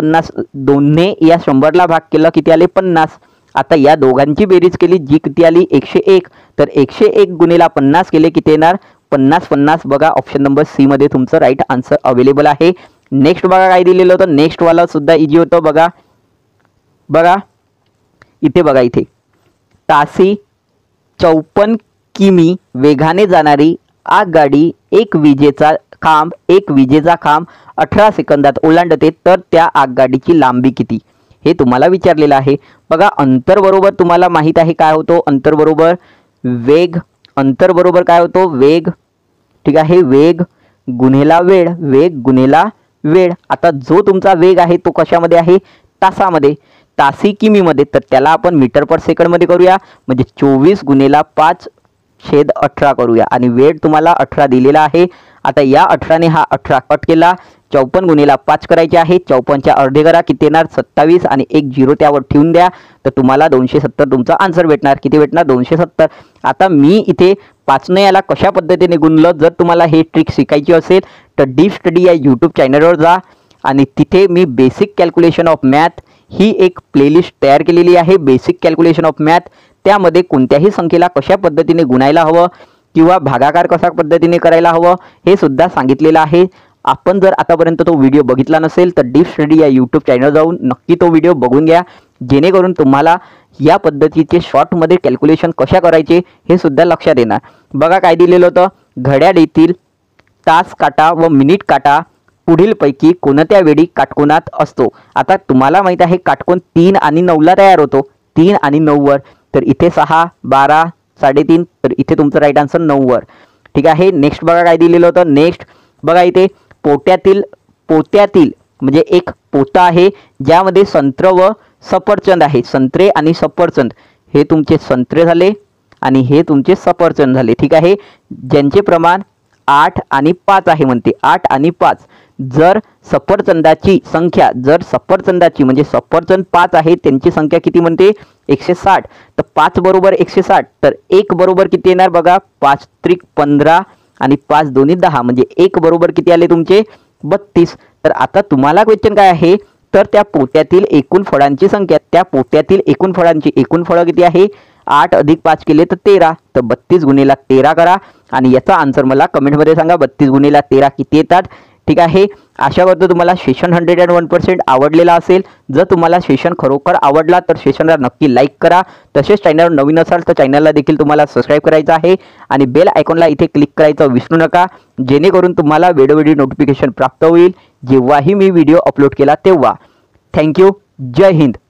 100ला भाग केला किती आले 50. आता या दोघांची बेरीज केली जी किती आली 101. तर 101 गुणिला 50 केले किती येणार 50 50. बघा ऑप्शन नंबर सी मध्ये तुमचं राईट आन्सर अवेलेबल आहे. नेक्स्ट बघा काय दिलेलं होतं, नेक्स्ट वाला सुद्धा इझी होतं बघा. बघा इथे बघा, इथे तासी 54 किमी वेगाने जाणारी आगगाडी एक विजेचा खांब 18 सेकंदात ओलांडते, तर त्या आगगाडीची लांबी किती हे तुम्हाला विचारलेलं आहे. बघा अंतर बरोबर तुम्हाला माहित आहे काय होतो, अंतर बरोबर वेग, अंतर बरोबर काय होतो वेग, ठीक आहे. वेग गुणिला वेळ, वेग गुणिला वेळ. आता जो तुमचा वेग आहे तो कशामध्ये आहे तासामध्ये, तासी किमीमध्ये, तर त्याला आपण मीटर पर सेकंड मध्ये करूया. म्हणजे 24 गुणिला 5/18 करूया आणि वेळ तुम्हाला 18 दिलेला आहे. आता या 18ने हा 18 कट केला, 54 गुणिला 5 करायचे आहे. 54चे अर्धे करा किती येणार 27 आणि एक 0 त्यावर ठेवून द्या, तर तुम्हाला 270 तुमचा आन्सर भेटणार. किती भेटणार 270. आता मी इथे 5ने याला कशा पद्धतीने गुणलं, जर तुम्हाला हे ट्रिक शिकायची असेल तर डीप स्टडी या यूट्यूब चॅनलवर जा आणि तिथे मी बेसिक कॅल्क्युलेशन ऑफ मॅथ ही एक प्लेलिस्ट तयार केलेली आहे. बेसिक कॅल्क्युलेशन ऑफ मॅथ त्यामध्ये कोणत्याही संख्येला कशा पद्धतीने गुणायला हवं किंवा भागाकार कशा पद्धतीने करायला हवं हे सुद्धा सांगितलेलं आहे. आपण जर आतापर्यंत तो व्हिडिओ बघितला नसेल तर डीप स्टडी या यूट्यूब चॅनल जाऊन नक्की तो व्हिडिओ बघून घ्या, जेणेकरून तुम्हाला या पद्धतीचे शॉर्टमध्ये कॅल्क्युलेशन कशा करायचे हे सुद्धा लक्षात येणार. बघा काय दिलेलं होतं, घड्याळ येथील तास काटा व मिनिट काटा पुढीलपैकी कोणत्या वेळी काटकोनात असतो. आता तुम्हाला माहित आहे काटकोन 3 आणि 9ला तयार होतो, 3 आणि 9 तर इथे 6, 12, 3.5 तर इथे तुमचं राईट आन्सर 9 ठीक आहे. नेक्स्ट बघा काय दिलेलं होतं. नेक्स्ट बघा इथे पोत्यातील म्हणजे एक पोता आहे ज्यामध्ये संत्र व सफरचंद आहे. संत्रे आणि सफरचंद हे तुमचे संत्रे झाले आणि हे तुमचे सफरचंद झाले. ठीक आहे. ज्यांचे प्रमाण 8 आणि 5 आहे म्हणते, 8 आणि 5. जर सफरचंदाची म्हणजे सफरचंद 5 आहे त्यांची संख्या किती म्हणते 160. तर 5 बरोबर 160 तर 1 बरोबर किती येणार बघा 5 त्रिक 15 आणि 5 दोन्ही 10 म्हणजे 1 बरोबर किती आले तुमचे 32. तर आता तुम्हाला क्वेश्चन काय आहे तर त्या पोत्यातील एकूण फळांची संख्या, त्या पोत्यातील एकूण फळांची एकूण फळं किती आहे 8 अधिक 5 केले तर 13 तर 32 गुणिले 13 करा आणि याचा आन्सर मला कमेंटमध्ये सांगा 32 गुणिले 13 किती येतात. ठीक आहे. आशा करतो तुम्हाला सेशन 101% आवडलेला असेल. जर तुम्हाला सेशन खरोखर आवडला तर सेशनला नक्की लाईक करा. तसेच चॅनलवर नवीन असाल तर चॅनलला देखील तुम्हाला सबस्क्राईब करायचं आहे आणि बेल आयकॉनला इथे क्लिक करायचं विसरू नका, जेणेकरून तुम्हाला वेळोवेळी नोटिफिकेशन प्राप्त होईल जेव्हाही मी व्हिडिओ अपलोड केला तेव्हा. थँक्यू. जय हिंद.